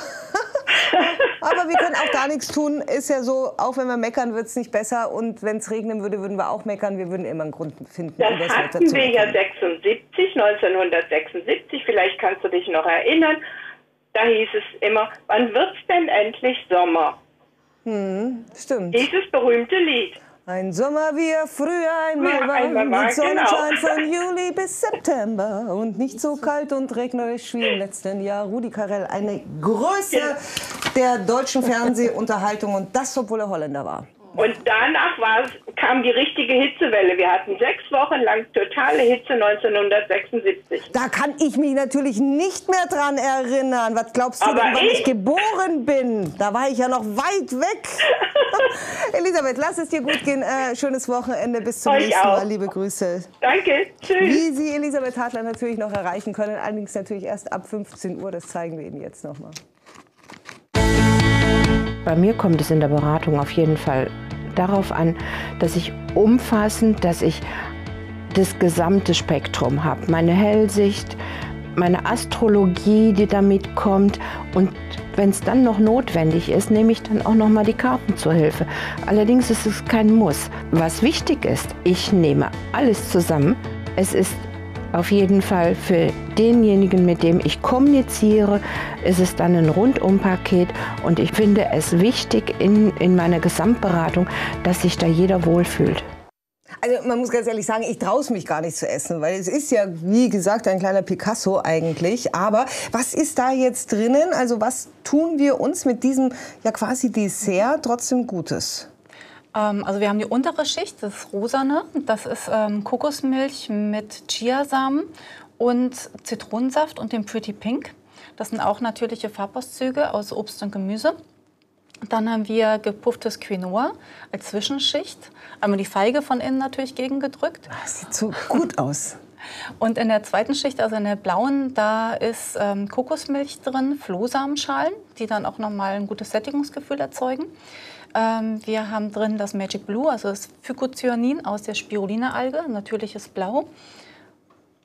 A: Aber wir können auch gar nichts tun. Ist ja so, auch wenn wir meckern, wird es nicht besser. Und wenn es regnen würde, würden wir auch meckern. Wir würden immer einen Grund finden,
D: das
A: über das Wetter
D: hatten
A: zu
D: wir ja
A: meckern.
D: 1976, vielleicht kannst du dich noch erinnern. Da hieß es immer, wann wird's denn endlich Sommer?
A: Stimmt.
D: Dieses berühmte Lied.
A: Ein Sommer, wie er früher einmal war, mit Sonnenschein von Juli bis September und nicht so kalt und regnerisch wie im letzten Jahr. Rudi Carrell, eine Größe der deutschen Fernsehunterhaltung und das, obwohl er Holländer war.
D: Und danach kam die richtige Hitzewelle. Wir hatten 6 Wochen lang totale Hitze 1976.
A: Da kann ich mich natürlich nicht mehr dran erinnern. Was glaubst du denn, wann ich geboren bin? Da war ich ja noch weit weg. Elisabeth, lass es dir gut gehen. Schönes Wochenende. Bis zum nächsten Mal. Liebe Grüße.
D: Danke. Tschüss.
A: Wie Sie Elisabeth Hartler natürlich noch erreichen können, allerdings natürlich erst ab 15 Uhr. Das zeigen wir Ihnen jetzt noch mal.
E: Bei mir kommt es in der Beratung auf jeden Fall darauf an, dass ich umfassend, dass ich das gesamte Spektrum habe. Meine Hellsicht, meine Astrologie, die damit kommt. Und wenn es dann noch notwendig ist, nehme ich dann auch noch mal die Karten zur Hilfe. Allerdings ist es kein Muss. Was wichtig ist, ich nehme alles zusammen. Es ist auf jeden Fall für denjenigen, mit dem ich kommuniziere, ist es dann ein Rundumpaket. Und ich finde es wichtig in meiner Gesamtberatung, dass sich da jeder wohlfühlt.
A: Also man muss ganz ehrlich sagen, ich traue es mich gar nicht zu essen, weil es ist ja, wie gesagt, ein kleiner Picasso eigentlich. Aber was ist da jetzt drinnen? Also was tun wir uns mit diesem ja quasi Dessert trotzdem Gutes?
C: Also wir haben die untere Schicht, das ist rosane, das ist Kokosmilch mit Chiasamen und Zitronensaft und dem Pretty Pink. Das sind auch natürliche Farbauszüge aus Obst und Gemüse. Dann haben wir gepufftes Quinoa als Zwischenschicht. Einmal die Feige von innen natürlich gegengedrückt.
A: Das sieht so gut aus.
C: Und in der zweiten Schicht, also in der blauen, da ist Kokosmilch drin, Flohsamenschalen, die dann auch nochmal ein gutes Sättigungsgefühl erzeugen. Wir haben drin das Magic Blue, also das Phycocyanin aus der Spirulina-Alge, natürliches Blau.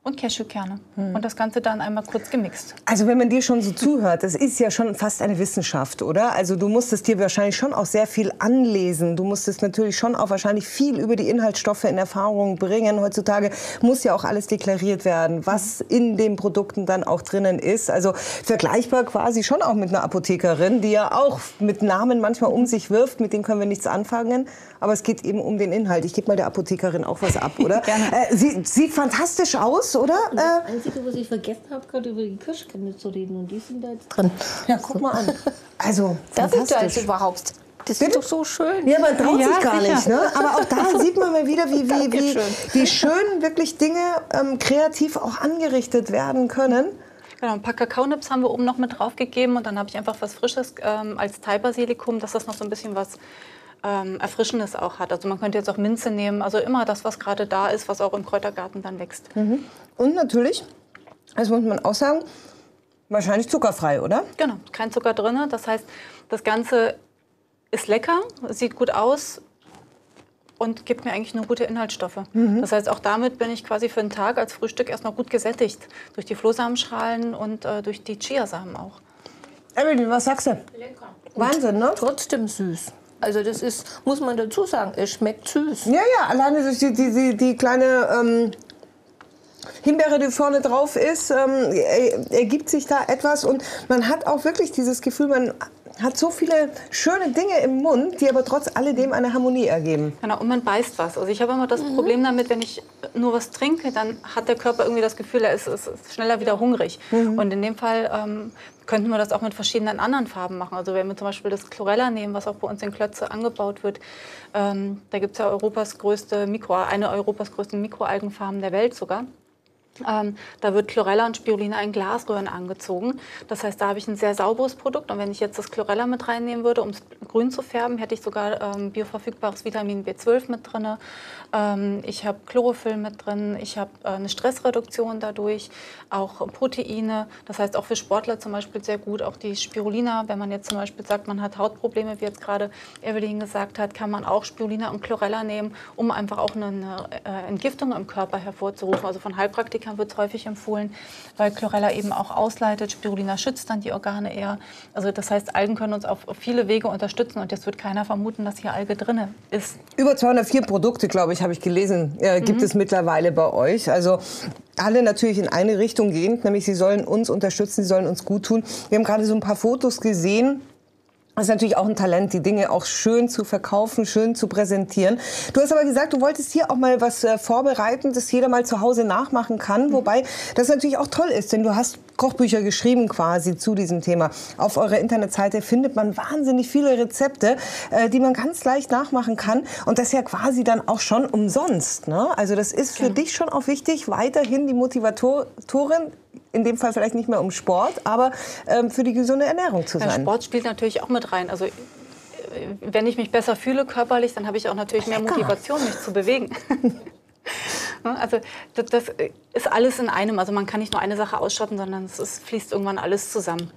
C: und Cashewkerne. Und das Ganze dann einmal kurz gemixt.
A: Also wenn man dir schon so zuhört, das ist ja schon fast eine Wissenschaft, oder? Also du musstest dir wahrscheinlich schon auch sehr viel anlesen. Du musstest natürlich schon auch wahrscheinlich viel über die Inhaltsstoffe in Erfahrung bringen. Heutzutage muss ja auch alles deklariert werden, was in den Produkten dann auch drinnen ist. Also vergleichbar quasi schon auch mit einer Apothekerin, die ja auch mit Namen manchmal um sich wirft. Mit denen können wir nichts anfangen. Aber es geht eben um den Inhalt. Ich gebe mal der Apothekerin auch was ab, oder? Sie sieht fantastisch aus, oder?
B: Das Einzige, was ich vergessen habe, gerade über die Kirschkerne zu reden. Und die sind da jetzt drin.
A: Ja, guck mal an. Also,
B: Darf ich da
A: fantastisch.
B: jetzt überhaupt? Das ist doch so schön.
A: Ja, man traut sich gar
C: sicher.
A: nicht. Ne? Aber auch da sieht man mal wieder, wie schön wirklich Dinge kreativ auch angerichtet werden können.
C: Genau, ein paar Kakaonips haben wir oben noch mit drauf gegeben. Und dann habe ich einfach was Frisches als Thai-Basilikum, dass das noch so ein bisschen was Erfrischendes auch hat. Also man könnte jetzt auch Minze nehmen. Also immer das, was gerade da ist, was auch im Kräutergarten dann wächst.
A: Und natürlich, das muss man auch sagen, wahrscheinlich zuckerfrei, oder?
C: Genau, kein Zucker drin. Das heißt, das Ganze ist lecker, sieht gut aus und gibt mir eigentlich nur gute Inhaltsstoffe. Das heißt, auch damit bin ich quasi für einen Tag als Frühstück erstmal gut gesättigt. Durch die Flohsamenschalen und durch die Chiasamen auch.
A: Emily, was sagst du?
B: Lecker.
A: Wahnsinn, ne?
B: Trotzdem süß. Also das ist, muss man dazu sagen, es schmeckt süß.
A: Ja, ja, alleine durch die kleine Himbeere, die vorne drauf ist, ergibt sich da etwas. Und man hat auch wirklich dieses Gefühl, man hat so viele schöne Dinge im Mund, die aber trotz alledem eine Harmonie ergeben.
C: Genau, und man beißt was. Also ich habe immer das Problem damit, wenn ich nur was trinke, dann hat der Körper irgendwie das Gefühl, er ist schneller wieder hungrig. Und in dem Fall könnten wir das auch mit verschiedenen anderen Farben machen. Also wenn wir zum Beispiel das Chlorella nehmen, was auch bei uns in Klötze angebaut wird, da gibt es ja eine Europas größten Mikroalgenfarm der Welt sogar. Da wird Chlorella und Spirulina in Glasröhren angezogen. Das heißt, da habe ich ein sehr sauberes Produkt. Und wenn ich jetzt das Chlorella mit reinnehmen würde, um es grün zu färben, hätte ich sogar bioverfügbares Vitamin B12 mit drin. Ich habe Chlorophyll mit drin. Ich habe eine Stressreduktion dadurch, auch Proteine. Das heißt, auch für Sportler zum Beispiel sehr gut. Auch die Spirulina, wenn man jetzt zum Beispiel sagt, man hat Hautprobleme, wie jetzt gerade Evelyn gesagt hat, kann man auch Spirulina und Chlorella nehmen, um einfach auch eine Entgiftung im Körper hervorzurufen. Also von Heilpraktikern wird es häufig empfohlen, weil Chlorella eben auch ausleitet. Spirulina schützt dann die Organe eher. Also das heißt, Algen können uns auf viele Wege unterstützen und jetzt wird keiner vermuten, dass hier Alge drin ist.
A: Über 204 Produkte, glaube ich, habe ich gelesen, gibt es mittlerweile bei euch. Also alle natürlich in eine Richtung gehend, nämlich sie sollen uns unterstützen, sie sollen uns gut tun. Wir haben gerade so ein paar Fotos gesehen. Das ist natürlich auch ein Talent, die Dinge auch schön zu verkaufen, schön zu präsentieren. Du hast aber gesagt, du wolltest hier auch mal was vorbereiten, das jeder mal zu Hause nachmachen kann. Wobei das natürlich auch toll ist, denn du hast Kochbücher geschrieben quasi zu diesem Thema. Auf eurer Internetseite findet man wahnsinnig viele Rezepte, die man ganz leicht nachmachen kann. Und das ja quasi dann auch schon umsonst, ne? Also das ist für dich schon auch wichtig, weiterhin die Motivatorin, in dem Fall vielleicht nicht mehr um Sport, aber für die gesunde Ernährung zu sein.
C: Ja, Sport spielt natürlich auch mit rein. Also wenn ich mich besser fühle körperlich, dann habe ich auch natürlich mehr Motivation, mich zu bewegen. Also das ist alles in einem. Also man kann nicht nur eine Sache ausstatten, sondern es fließt irgendwann alles zusammen.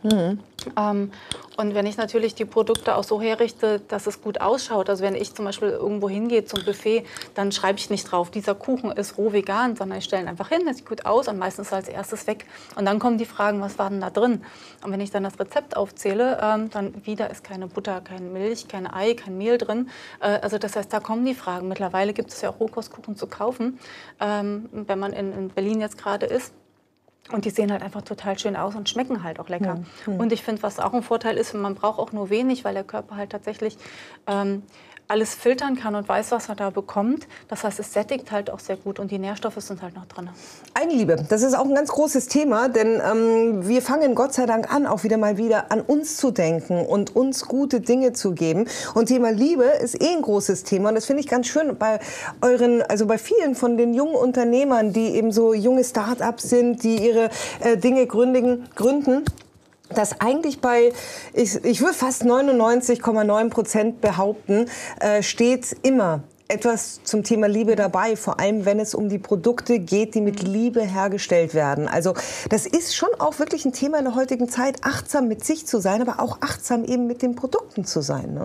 C: Und wenn ich natürlich die Produkte auch so herrichte, dass es gut ausschaut, also wenn ich zum Beispiel irgendwo hingehe zum Buffet, dann schreibe ich nicht drauf, dieser Kuchen ist roh vegan, sondern ich stelle ihn einfach hin, das sieht gut aus und meistens als erstes weg. Und dann kommen die Fragen, was war denn da drin? Und wenn ich dann das Rezept aufzähle, dann wieder ist keine Butter, keine Milch, kein Ei, kein Mehl drin. Also das heißt, da kommen die Fragen. Mittlerweile gibt es ja auch Rohkostkuchen zu kaufen, wenn man in Berlin jetzt gerade ist. Und die sehen halt einfach total schön aus und schmecken halt auch lecker. Und ich finde, was auch ein Vorteil ist, man braucht auch nur wenig, weil der Körper halt tatsächlich alles filtern kann und weiß, was er da bekommt. Das heißt, es sättigt halt auch sehr gut und die Nährstoffe sind halt noch drin.
A: Eigenliebe, das ist auch ein ganz großes Thema, denn wir fangen Gott sei Dank an, auch wieder an uns zu denken und uns gute Dinge zu geben. Und Thema Liebe ist ein großes Thema und das finde ich ganz schön bei bei vielen von den jungen Unternehmern, die eben so junge Start-ups sind, die ihre Dinge gründen. Dass eigentlich ich würde fast 99,9% behaupten, steht immer etwas zum Thema Liebe dabei, vor allem wenn es um die Produkte geht, die mit Liebe hergestellt werden. Also das ist schon auch wirklich ein Thema in der heutigen Zeit, achtsam mit sich zu sein, aber auch achtsam eben mit den Produkten zu sein, ne?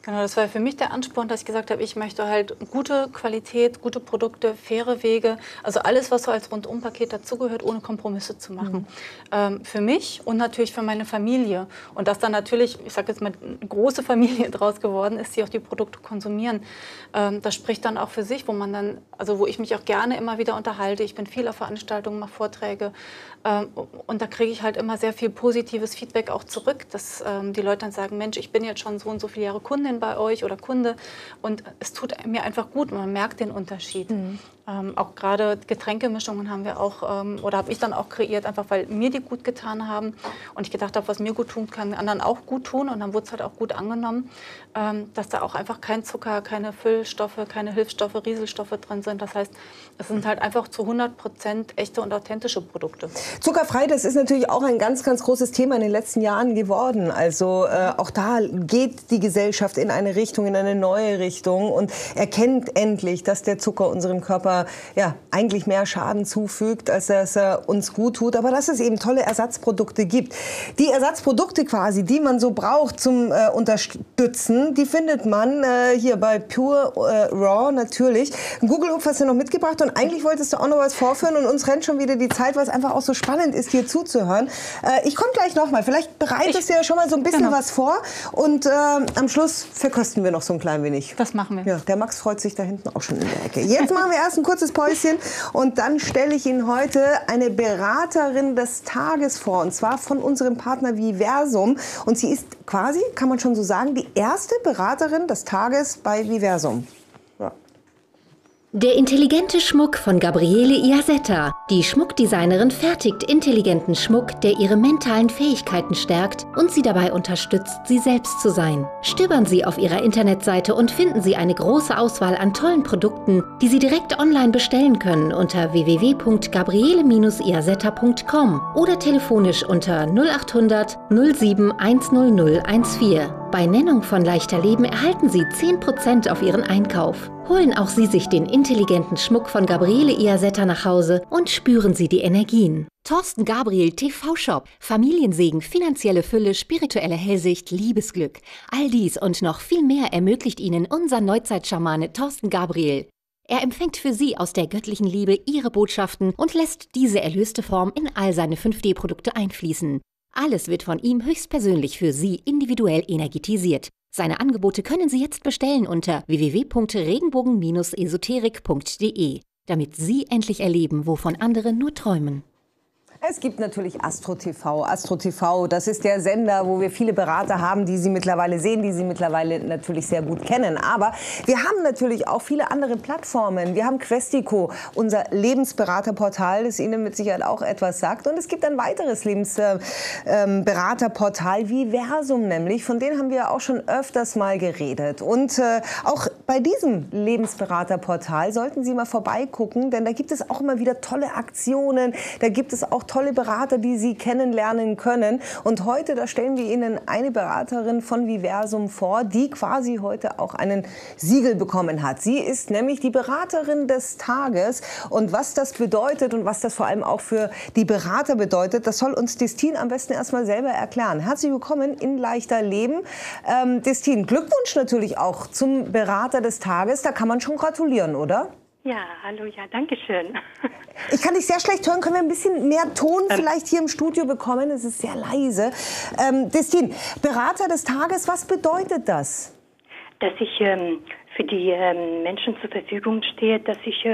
C: Genau, das war für mich der Ansporn, dass ich gesagt habe, ich möchte halt gute Qualität, gute Produkte, faire Wege, also alles, was so als Rundumpaket dazugehört, ohne Kompromisse zu machen. Für mich und natürlich für meine Familie. Und dass dann natürlich, ich sage jetzt mal, eine große Familie draus geworden ist, die auch die Produkte konsumieren. Das spricht dann auch für sich, wo man dann, also wo ich mich auch gerne immer wieder unterhalte. Ich bin viel auf Veranstaltungen, mache Vorträge. Und da kriege ich halt immer sehr viel positives Feedback auch zurück, dass die Leute dann sagen, Mensch, ich bin jetzt schon so und so viele Jahre Kundin bei euch oder Kunde und es tut mir einfach gut und man merkt den Unterschied. Auch gerade Getränkemischungen haben wir auch, oder habe ich dann auch kreiert, einfach weil mir die gut getan haben und ich gedacht habe, was mir gut tun kann, anderen auch gut tun und dann wurde es halt auch gut angenommen, dass da auch einfach kein Zucker, keine Füllstoffe, keine Hilfsstoffe, Rieselstoffe drin sind. Das heißt, es sind halt einfach zu 100% echte und authentische Produkte.
A: Zuckerfrei, das ist natürlich auch ein ganz, ganz großes Thema in den letzten Jahren geworden. Also auch da geht die Gesellschaft in eine Richtung, in eine neue Richtung und erkennt endlich, dass der Zucker unserem Körper eigentlich mehr Schaden zufügt, als dass er uns gut tut. Aber dass es eben tolle Ersatzprodukte gibt. Die Ersatzprodukte quasi, die man so braucht zum Unterstützen, die findet man hier bei Pure Raw natürlich. Google Hupf hast du noch mitgebracht und eigentlich wolltest du auch noch was vorführen und uns rennt schon wieder die Zeit, weil es einfach auch so spannend ist, hier zuzuhören. Ich komme gleich noch mal. Vielleicht bereitest du ja schon mal so ein bisschen was vor und am Schluss verkosten wir noch so ein klein wenig.
C: Das machen wir.
A: Ja, der Max freut sich da hinten auch schon in der Ecke. Jetzt machen wir erst ein kurzes Päuschen und dann stelle ich Ihnen heute eine Beraterin des Tages vor und zwar von unserem Partner Viversum und sie ist quasi, kann man schon so sagen, die erste Beraterin des Tages bei Viversum.
F: Der intelligente Schmuck von Gabriele Iasetta. Die Schmuckdesignerin fertigt intelligenten Schmuck, der ihre mentalen Fähigkeiten stärkt und sie dabei unterstützt, sie selbst zu sein. Stöbern Sie auf ihrer Internetseite und finden Sie eine große Auswahl an tollen Produkten, die Sie direkt online bestellen können unter www.gabriele-iasetta.com oder telefonisch unter 0800 07 10014. Bei Nennung von Leichter Leben erhalten Sie 10% auf Ihren Einkauf. Holen auch Sie sich den intelligenten Schmuck von Gabriele Iasetta nach Hause und spüren Sie die Energien. Thorsten Gabriel TV-Shop. Familiensegen, finanzielle Fülle, spirituelle Hellsicht, Liebesglück. All dies und noch viel mehr ermöglicht Ihnen unser Neuzeitschamane Thorsten Gabriel. Er empfängt für Sie aus der göttlichen Liebe Ihre Botschaften und lässt diese erlöste Form in all seine 5D-Produkte einfließen. Alles wird von ihm höchstpersönlich für Sie individuell energetisiert. Seine Angebote können Sie jetzt bestellen unter www.regenbogen-esoterik.de, damit Sie endlich erleben, wovon andere nur träumen.
A: Es gibt natürlich Astro TV. Astro TV, das ist der Sender, wo wir viele Berater haben, die Sie mittlerweile sehen, die Sie mittlerweile natürlich sehr gut kennen. Aber wir haben natürlich auch viele andere Plattformen. Wir haben Questico, unser Lebensberaterportal, das Ihnen mit Sicherheit auch etwas sagt. Und es gibt ein weiteres Lebensberaterportal, Viversum nämlich. Von denen haben wir auch schon öfters mal geredet. Und auch bei diesem Lebensberaterportal sollten Sie mal vorbeigucken, denn da gibt es auch immer wieder tolle Aktionen. Da gibt es auch tolle Berater, die Sie kennenlernen können. Und heute, da stellen wir Ihnen eine Beraterin von Viversum vor, die quasi heute auch einen Siegel bekommen hat. Sie ist nämlich die Beraterin des Tages. Und was das bedeutet und was das vor allem auch für die Berater bedeutet, das soll uns Destin am besten erstmal selber erklären. Herzlich willkommen in Leichter Leben. Destin, Glückwunsch natürlich auch zum Berater des Tages. Da kann man schon gratulieren, oder?
G: Ja, hallo, ja, danke schön.
A: Ich kann dich sehr schlecht hören. Können wir ein bisschen mehr Ton vielleicht hier im Studio bekommen? Es ist sehr leise. Destin, Berater des Tages, was bedeutet das?
G: Dass ich für die Menschen zur Verfügung stehe, dass ich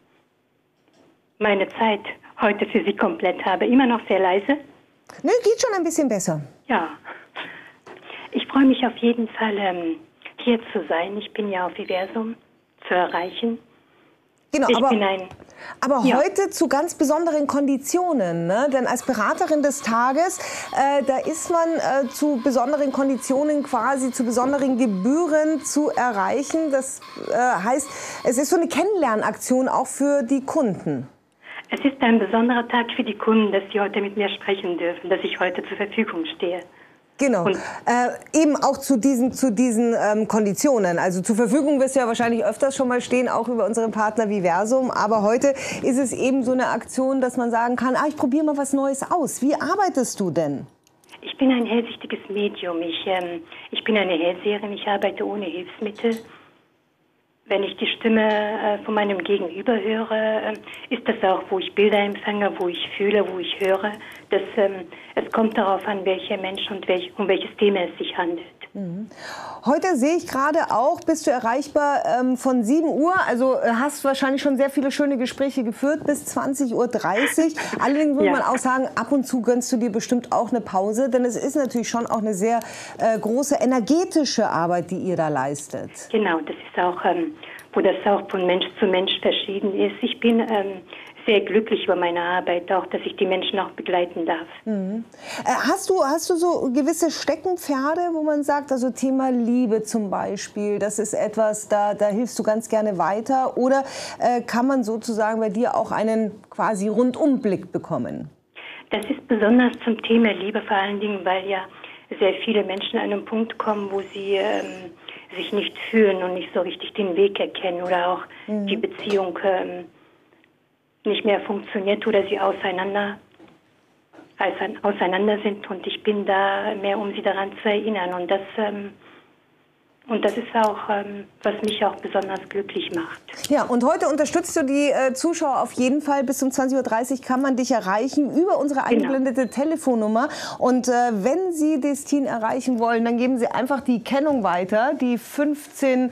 G: meine Zeit heute für sie komplett habe. Immer noch sehr leise?
A: Nö, geht schon ein bisschen besser.
G: Ja. Ich freue mich auf jeden Fall, hier zu sein. Ich bin ja auf Viversum zu erreichen.
A: Genau, aber
G: ja.
A: Heute zu ganz besonderen Konditionen, ne? Denn als Beraterin des Tages, da ist man zu besonderen Konditionen quasi, zu besonderen Gebühren zu erreichen. Das heißt, es ist so eine Kennenlernaktion auch für die Kunden.
G: Es ist ein besonderer Tag für die Kunden, dass sie heute mit mir sprechen dürfen, dass ich heute zur Verfügung stehe.
A: Genau, eben auch zu diesen Konditionen. Also zur Verfügung wirst du ja wahrscheinlich öfters schon mal stehen, auch über unseren Partner Viversum. Aber heute ist es eben so eine Aktion, dass man sagen kann, ich probiere mal was Neues aus. Wie arbeitest du denn?
G: Ich bin ein hellsichtiges Medium. Ich bin eine Hellseherin, ich arbeite ohne Hilfsmittel. Wenn ich die Stimme von meinem Gegenüber höre, ist das auch, wo ich Bilder empfange, wo ich fühle, wo ich höre. Es kommt darauf an, welcher Mensch und um welches Thema es sich handelt.
A: Heute sehe ich gerade auch, bist du erreichbar von 7 Uhr, also hast wahrscheinlich schon sehr viele schöne Gespräche geführt bis 20:30 Uhr. Allerdings muss man auch sagen, ab und zu gönnst du dir bestimmt auch eine Pause, denn es ist natürlich schon auch eine sehr große energetische Arbeit, die ihr da leistet.
G: Genau, das ist auch, wo das auch von Mensch zu Mensch verschieden ist. Ich bin sehr glücklich über meine Arbeit, auch dass ich die Menschen auch begleiten darf.
A: Hast du so gewisse Steckenpferde, wo man sagt, also Thema Liebe zum Beispiel, das ist etwas, da hilfst du ganz gerne weiter? Oder kann man sozusagen bei dir auch einen quasi Rundumblick bekommen?
G: Das ist besonders zum Thema Liebe vor allen Dingen, weil ja sehr viele Menschen an einen Punkt kommen, wo sie sich nicht fühlen und nicht so richtig den Weg erkennen oder auch die Beziehung nicht mehr funktioniert oder sie auseinander sind, und ich bin da mehr, um sie daran zu erinnern, und das ist auch, was mich auch besonders glücklich macht.
A: Ja, und heute unterstützt du die Zuschauer auf jeden Fall. Bis um 20:30 Uhr kann man dich erreichen über unsere eingeblendete Telefonnummer. Und wenn Sie Destin erreichen wollen, dann geben Sie einfach die Kennung weiter, die 15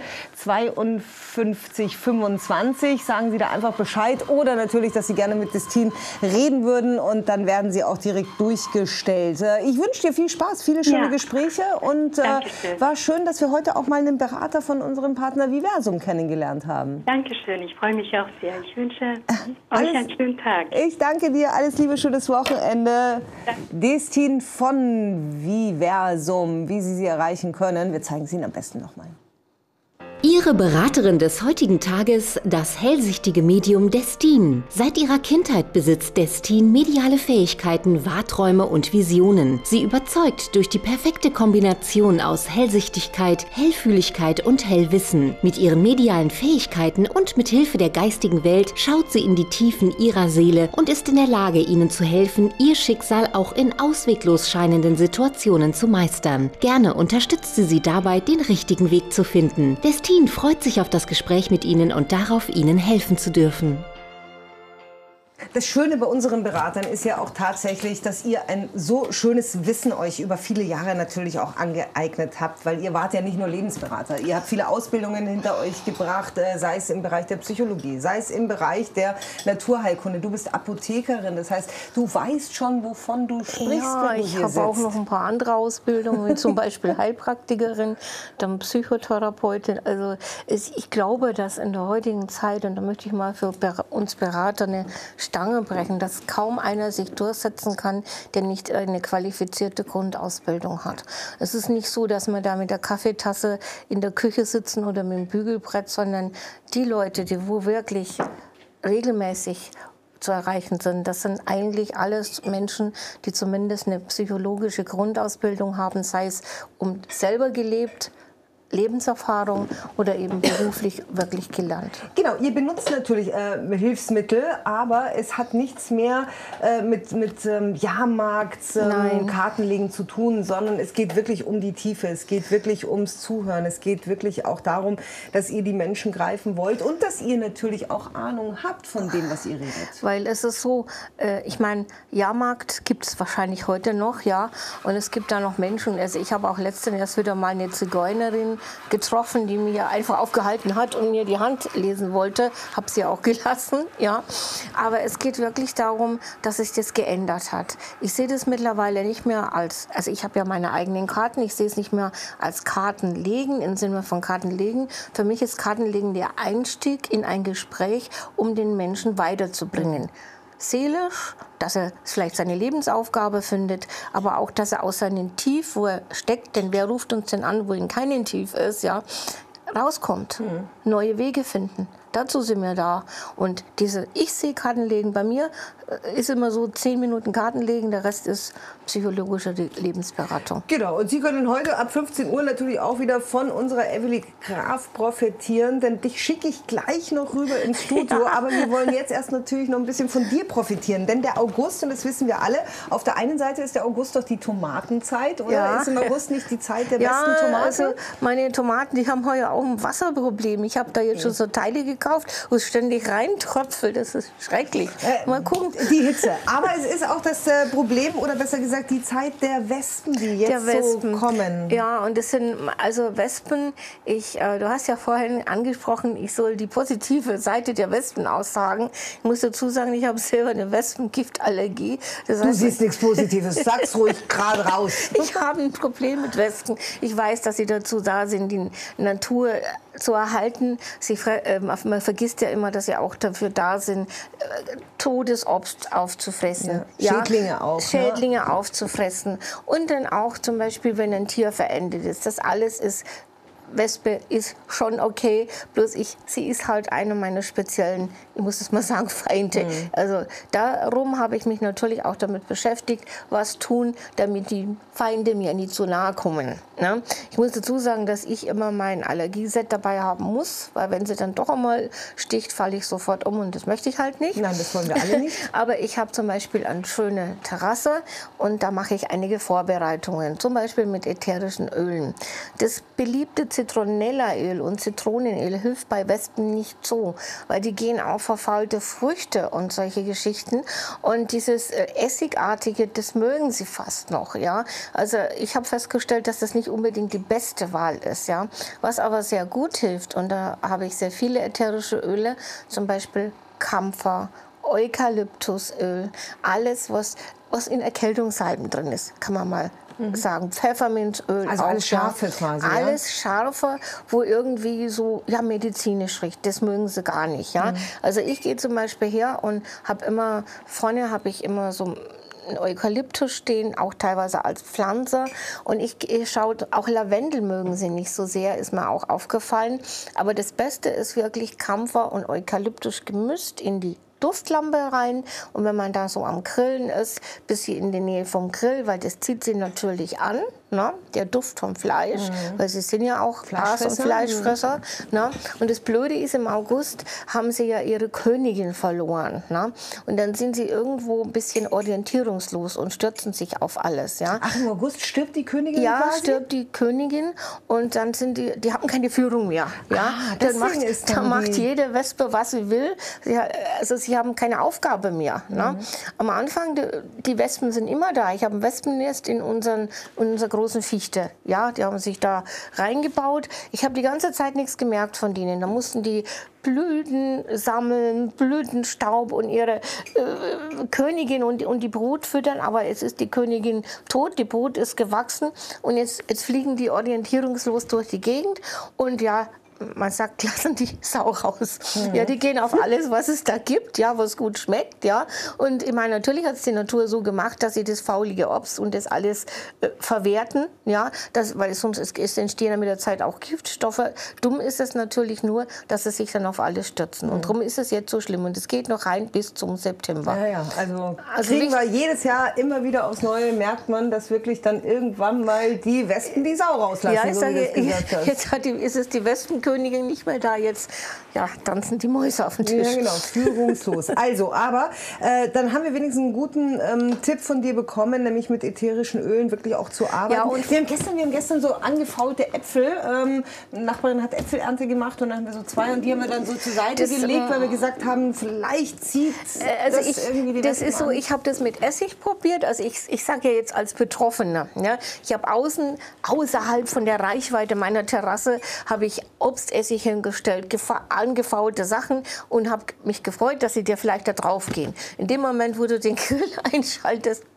A: 52 25. Sagen Sie da einfach Bescheid oder natürlich, dass Sie gerne mit Destin reden würden, und dann werden Sie auch direkt durchgestellt. Ich wünsche dir viel Spaß, viele schöne Gespräche, und war schön, dass wir heute auch mal einen Berater von unserem Partner Viversum kennengelernt haben.
G: Dankeschön, ich freue mich auch sehr. Ich wünsche euch einen schönen Tag.
A: Ich danke dir, alles Liebe, schönes Wochenende. Destin von Viversum, wie Sie erreichen können, wir zeigen es Ihnen am besten nochmal.
F: Ihre Beraterin des heutigen Tages, das hellsichtige Medium Destin. Seit ihrer Kindheit besitzt Destin mediale Fähigkeiten, Wahrträume und Visionen. Sie überzeugt durch die perfekte Kombination aus Hellsichtigkeit, Hellfühligkeit und Hellwissen. Mit ihren medialen Fähigkeiten und mit Hilfe der geistigen Welt schaut sie in die Tiefen ihrer Seele und ist in der Lage, ihnen zu helfen, ihr Schicksal auch in ausweglos scheinenden Situationen zu meistern. Gerne unterstützt sie dabei, den richtigen Weg zu finden. Destin freut sich auf das Gespräch mit Ihnen und darauf, Ihnen helfen zu dürfen.
A: Das Schöne bei unseren Beratern ist ja auch tatsächlich, dass ihr ein so schönes Wissen euch über viele Jahre natürlich auch angeeignet habt, weil ihr wart ja nicht nur Lebensberater. Ihr habt viele Ausbildungen hinter euch gebracht, sei es im Bereich der Psychologie, sei es im Bereich der Naturheilkunde. Du bist Apothekerin, das heißt, du weißt schon, wovon du sprichst,
B: ja,
A: wenn du hier
B: ich habe auch noch ein paar andere Ausbildungen, wie zum Beispiel Heilpraktikerin, dann Psychotherapeutin. Also ich glaube, dass in der heutigen Zeit, und da möchte ich mal für uns Berater eine Stange brechen, dass kaum einer sich durchsetzen kann, der nicht eine qualifizierte Grundausbildung hat. Es ist nicht so, dass wir da mit der Kaffeetasse in der Küche sitzen oder mit dem Bügelbrett, sondern die Leute, die wo wirklich regelmäßig zu erreichen sind, das sind eigentlich alles Menschen, die zumindest eine psychologische Grundausbildung haben, sei es selber gelebt, Lebenserfahrung oder eben beruflich wirklich gelernt.
A: Genau, ihr benutzt natürlich Hilfsmittel, aber es hat nichts mehr mit Jahrmarkt, Kartenlegen zu tun, sondern es geht wirklich um die Tiefe, es geht wirklich ums Zuhören, es geht wirklich auch darum, dass ihr die Menschen greifen wollt und dass ihr natürlich auch Ahnung habt von dem, was ihr redet.
B: Weil es ist so, ich meine, Jahrmarkt gibt es wahrscheinlich heute noch, ja, und es gibt da noch Menschen, also ich habe auch letztens erst wieder mal eine Zigeunerin getroffen, die mir einfach aufgehalten hat und mir die Hand lesen wollte. Habe sie auch gelassen, ja. Aber es geht wirklich darum, dass sich das geändert hat. Ich sehe das mittlerweile nicht mehr als, also ich habe ja meine eigenen Karten, ich sehe es nicht mehr als Kartenlegen, im Sinne von Kartenlegen. Für mich ist Kartenlegen der Einstieg in ein Gespräch, um den Menschen weiterzubringen. Seelisch, dass er vielleicht seine Lebensaufgabe findet, aber auch, dass er aus seinem Tief, wo er steckt, denn wer ruft uns denn an, wo ihn kein Tief ist, ja, rauskommt, neue Wege finden. Dazu sind wir da. Und ich sehe Kartenlegen, bei mir ist immer so 10 Minuten Kartenlegen, der Rest ist psychologische Lebensberatung.
A: Genau, und Sie können heute ab 15 Uhr natürlich auch wieder von unserer Evelyn Graf profitieren, denn dich schicke ich gleich noch rüber ins Studio, ja. Aber wir wollen jetzt erst natürlich noch ein bisschen von dir profitieren, denn der August, und das wissen wir alle, auf der einen Seite ist der August doch die Tomatenzeit, oder? Ja. Ist im August nicht die Zeit der besten Tomaten?
B: Also meine Tomaten, die haben heuer auch ein Wasserproblem. Ich habe da jetzt schon so Teile gekauft, wo es ständig reintropfelt, das ist schrecklich. Mal gucken.
A: Die Hitze, aber es ist auch das Problem, oder besser gesagt die Zeit der Wespen, die jetzt so kommen.
B: Ja, und das sind also Wespen. Du hast ja vorhin angesprochen, ich soll die positive Seite der Wespen aussagen. Ich muss dazu sagen, ich habe selber eine Wespengiftallergie. Das heißt,
A: du siehst nichts Positives, sag's ruhig gerade raus.
B: Ich habe ein Problem mit Wespen. Ich weiß, dass sie dazu da sind, die Natur zu erhalten. Man vergisst ja immer, dass sie auch dafür da sind, Todesobst aufzufressen.
A: Ja, Schädlinge auch.
B: Schädlinge aufzufressen. Und dann auch zum Beispiel, wenn ein Tier verendet ist. Das alles ist, Wespe ist schon okay, bloß sie ist halt eine meiner speziellen, ich muss es mal sagen, Feinde. Also darum habe ich mich natürlich auch damit beschäftigt, was tun, damit die Feinde mir nie zu nahe kommen. Ne? Ich muss dazu sagen, dass ich immer mein Allergieset dabei haben muss, weil wenn sie dann doch einmal sticht, falle ich sofort um und das möchte ich halt nicht.
A: Nein, das wollen wir alle nicht.
B: Aber ich habe zum Beispiel eine schöne Terrasse und da mache ich einige Vorbereitungen, zum Beispiel mit ätherischen Ölen. Das beliebte Zitronellaöl und Zitronenöl hilft bei Wespen nicht so, weil die gehen auf verfaulte Früchte und solche Geschichten. Und dieses Essigartige, das mögen sie fast noch. Ja? Also ich habe festgestellt, dass das nicht unbedingt die beste Wahl ist. Ja? Was aber sehr gut hilft, und da habe ich sehr viele ätherische Öle, zum Beispiel Kampfer, Eukalyptusöl, alles, was in Erkältungssalben drin ist, kann man mal sagen. Pfefferminzöl.
A: Also alles Scharfe quasi.
B: Alles Scharfe, wo irgendwie so medizinisch riecht. Das mögen sie gar nicht. Ja? Also ich gehe zum Beispiel her und vorne habe ich immer so ein Eukalyptus stehen, auch teilweise als Pflanze. Und ich schaue, auch Lavendel mögen sie nicht so sehr, ist mir auch aufgefallen. Aber das Beste ist wirklich Kampfer und Eukalyptus gemischt in die Duftlampe rein, und wenn man da so am Grillen ist, bis sie in die Nähe vom Grill, weil das zieht sie natürlich an, ne? Der Duft vom Fleisch, weil sie sind ja auch Aas- und Fleischfresser. Ne? Und das Blöde ist, im August haben sie ja ihre Königin verloren. Ne? Und dann sind sie irgendwo ein bisschen orientierungslos und stürzen sich auf alles. Ja?
A: Ach, im August stirbt die Königin
B: Ja,
A: quasi?
B: stirbt die Königin und dann sind die haben keine Führung mehr. Ja? Dann macht jede Wespe, was sie will. Sie haben keine Aufgabe mehr. Ne? Am Anfang, die Wespen sind immer da. Ich habe ein Wespennest in unserer großen Fichte. Ja, die haben sich da reingebaut. Ich habe die ganze Zeit nichts gemerkt von denen. Da mussten die Blüten sammeln, Blütenstaub und ihre Königin und die Brut füttern. Aber jetzt ist die Königin tot, die Brut ist gewachsen und jetzt fliegen die orientierungslos durch die Gegend und ja, man sagt, lassen die Sau raus. Ja, die gehen auf alles, was es da gibt, ja, was gut schmeckt, ja. Und ich meine, natürlich hat es die Natur so gemacht, dass sie das faulige Obst und das alles verwerten, ja, weil sonst entstehen ja mit der Zeit auch Giftstoffe. Dumm ist es natürlich nur, dass sie sich dann auf alles stürzen. Und darum ist es jetzt so schlimm. Und es geht noch rein bis zum September.
A: Ja, also kriegen wir jedes Jahr immer wieder aufs Neue, merkt man, dass wirklich dann irgendwann mal die Wespen die Sau rauslassen.
B: Ja, ich sage, jetzt ist es die Wespenkönigin nicht mehr da, jetzt tanzen die Mäuse auf dem Tisch.
A: Ja, genau, führungslos. Also, aber dann haben wir wenigstens einen guten Tipp von dir bekommen, nämlich mit ätherischen Ölen wirklich auch zu arbeiten. Ja, und wir haben gestern so angefaulte Äpfel. Eine Nachbarin hat Äpfelernte gemacht und dann haben wir so 2 und die haben wir dann so zur Seite gelegt, weil wir gesagt haben, vielleicht zieht irgendwie die
B: Das ist so, ich habe das mit Essig probiert. Also ich sage ja jetzt als Betroffener, ja, ich habe außerhalb von der Reichweite meiner Terrasse habe ich Obstessig hingestellt, angefaulte Sachen und habe mich gefreut, dass sie dir vielleicht da drauf gehen. In dem Moment, wo du den Grill einschaltest,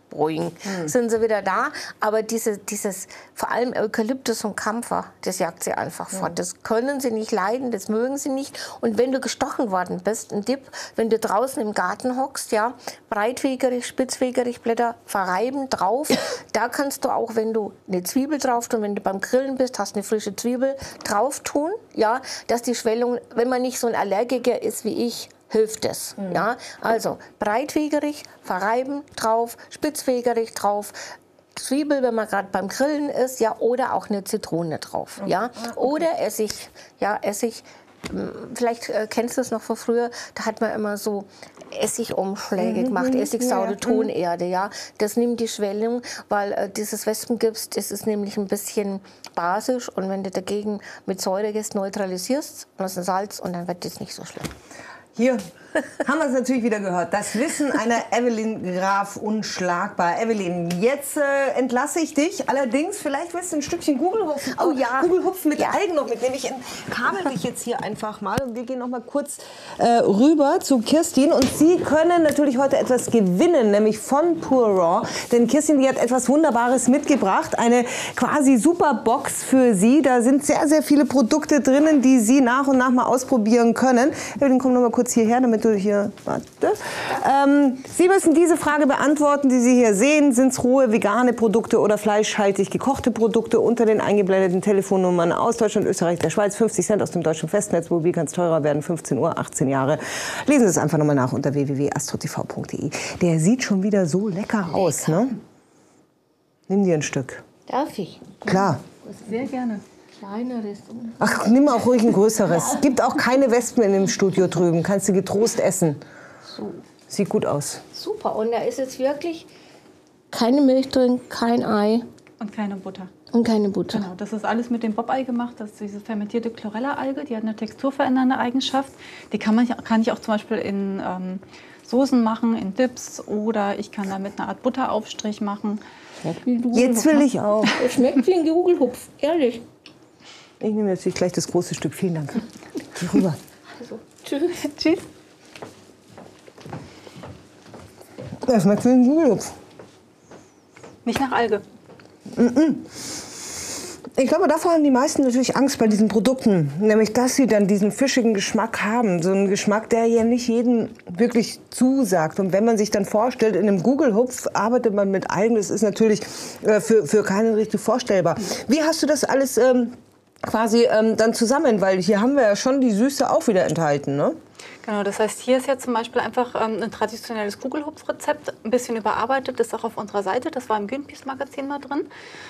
B: boing, sind sie wieder da. Aber dieses, vor allem Eukalyptus und Kampfer, das jagt sie einfach fort. Das können sie nicht leiden, das mögen sie nicht. Und wenn du gestochen worden bist, ein Tipp, wenn du draußen im Garten hockst, ja, breitwegerig, spitzwegerig Blätter verreiben drauf. Da kannst du auch, wenn du eine Zwiebel drauf tun, wenn du beim Grillen bist, hast eine frische Zwiebel drauf tun, ja, dass die Schwellung, wenn man nicht so ein Allergiker ist wie ich, hilft es. Ja? Also breitwegerig, verreiben drauf, spitzwegerig drauf, Zwiebel, wenn man gerade beim Grillen ist, ja, oder auch eine Zitrone drauf. Ja? Oder Essig, ja, Essig. Vielleicht kennst du es noch von früher, da hat man immer so Essigumschläge gemacht, Essigsaure, Tonerde, ja. Das nimmt die Schwellung, weil dieses Wespengips, das ist nämlich ein bisschen basisch und wenn du dagegen mit Säure gehst, neutralisierst, und das ist Salz und dann wird das nicht so schlimm.
A: Hier haben wir es natürlich wieder gehört. Das Wissen einer Evelyn Graf unschlagbar. Evelyn, jetzt entlasse ich dich. Allerdings, vielleicht willst du ein Stückchen Gugelhupfen.
B: Oh ja.
A: Gugelhupfen mit Algen noch mitnehmen. Ich kabel dich jetzt hier einfach mal. Und wir gehen noch mal kurz rüber zu Kirstin. Und Sie können natürlich heute etwas gewinnen, nämlich von Pure Raw. Denn Kirstin, die hat etwas Wunderbares mitgebracht. Eine quasi super Box für Sie. Da sind sehr, sehr viele Produkte drinnen, die Sie nach und nach mal ausprobieren können. Evelyn, komm noch mal kurz hierher, damit du hier, warte. Sie müssen diese Frage beantworten, die Sie hier sehen. Sind es rohe, vegane Produkte oder fleischhaltig gekochte Produkte? Unter den eingeblendeten Telefonnummern aus Deutschland, Österreich, der Schweiz. 50 Cent aus dem deutschen Festnetz. Mobil kann es teurer werden. 15 Uhr, 18 Jahre. Lesen Sie es einfach nochmal nach unter www.astrotv.de. Der sieht schon wieder so lecker aus, ne? Nimm dir ein Stück.
B: Darf ich?
A: Klar.
C: Sehr gerne.
B: Kleineres.
A: Ach, nimm auch ruhig ein größeres. Gibt auch keine Wespen in dem Studio drüben. Kannst du getrost essen.
B: So.
A: Sieht gut aus.
B: Super. Und da ist jetzt wirklich keine Milch drin, kein Ei.
C: Und keine Butter.
B: Und keine Butter.
C: Genau, das ist alles mit dem Bob-Ei gemacht. Das ist diese fermentierte Chlorella-Alge. Die hat eine texturverändernde Eigenschaft. Die kann ich auch zum Beispiel in Soßen machen, in Dips. Oder ich kann damit eine Art Butteraufstrich machen.
A: Jetzt will ich auch.
B: Es schmeckt wie ein Gugelhupf, ehrlich.
A: Ich nehme natürlich gleich das große Stück. Vielen Dank. Geh rüber.
B: Also, tschüss.
C: Tschüss.
A: Das schmeckt wie ein Gugelhupf.
C: Nicht nach Alge.
A: Ich glaube, davor haben die meisten natürlich Angst bei diesen Produkten. Nämlich, dass sie dann diesen fischigen Geschmack haben. So einen Geschmack, der ja nicht jedem wirklich zusagt. Und wenn man sich dann vorstellt, in einem Gugelhupf arbeitet man mit Algen, das ist natürlich für keinen richtig vorstellbar. Wie hast du das alles quasi dann zusammen? Weil hier haben wir ja schon die Süße auch wieder enthalten, ne?
C: Genau, das heißt, hier ist jetzt zum Beispiel einfach ein traditionelles Gugelhupfrezept, ein bisschen überarbeitet, das ist auch auf unserer Seite, das war im Greenpeace-Magazin mal drin.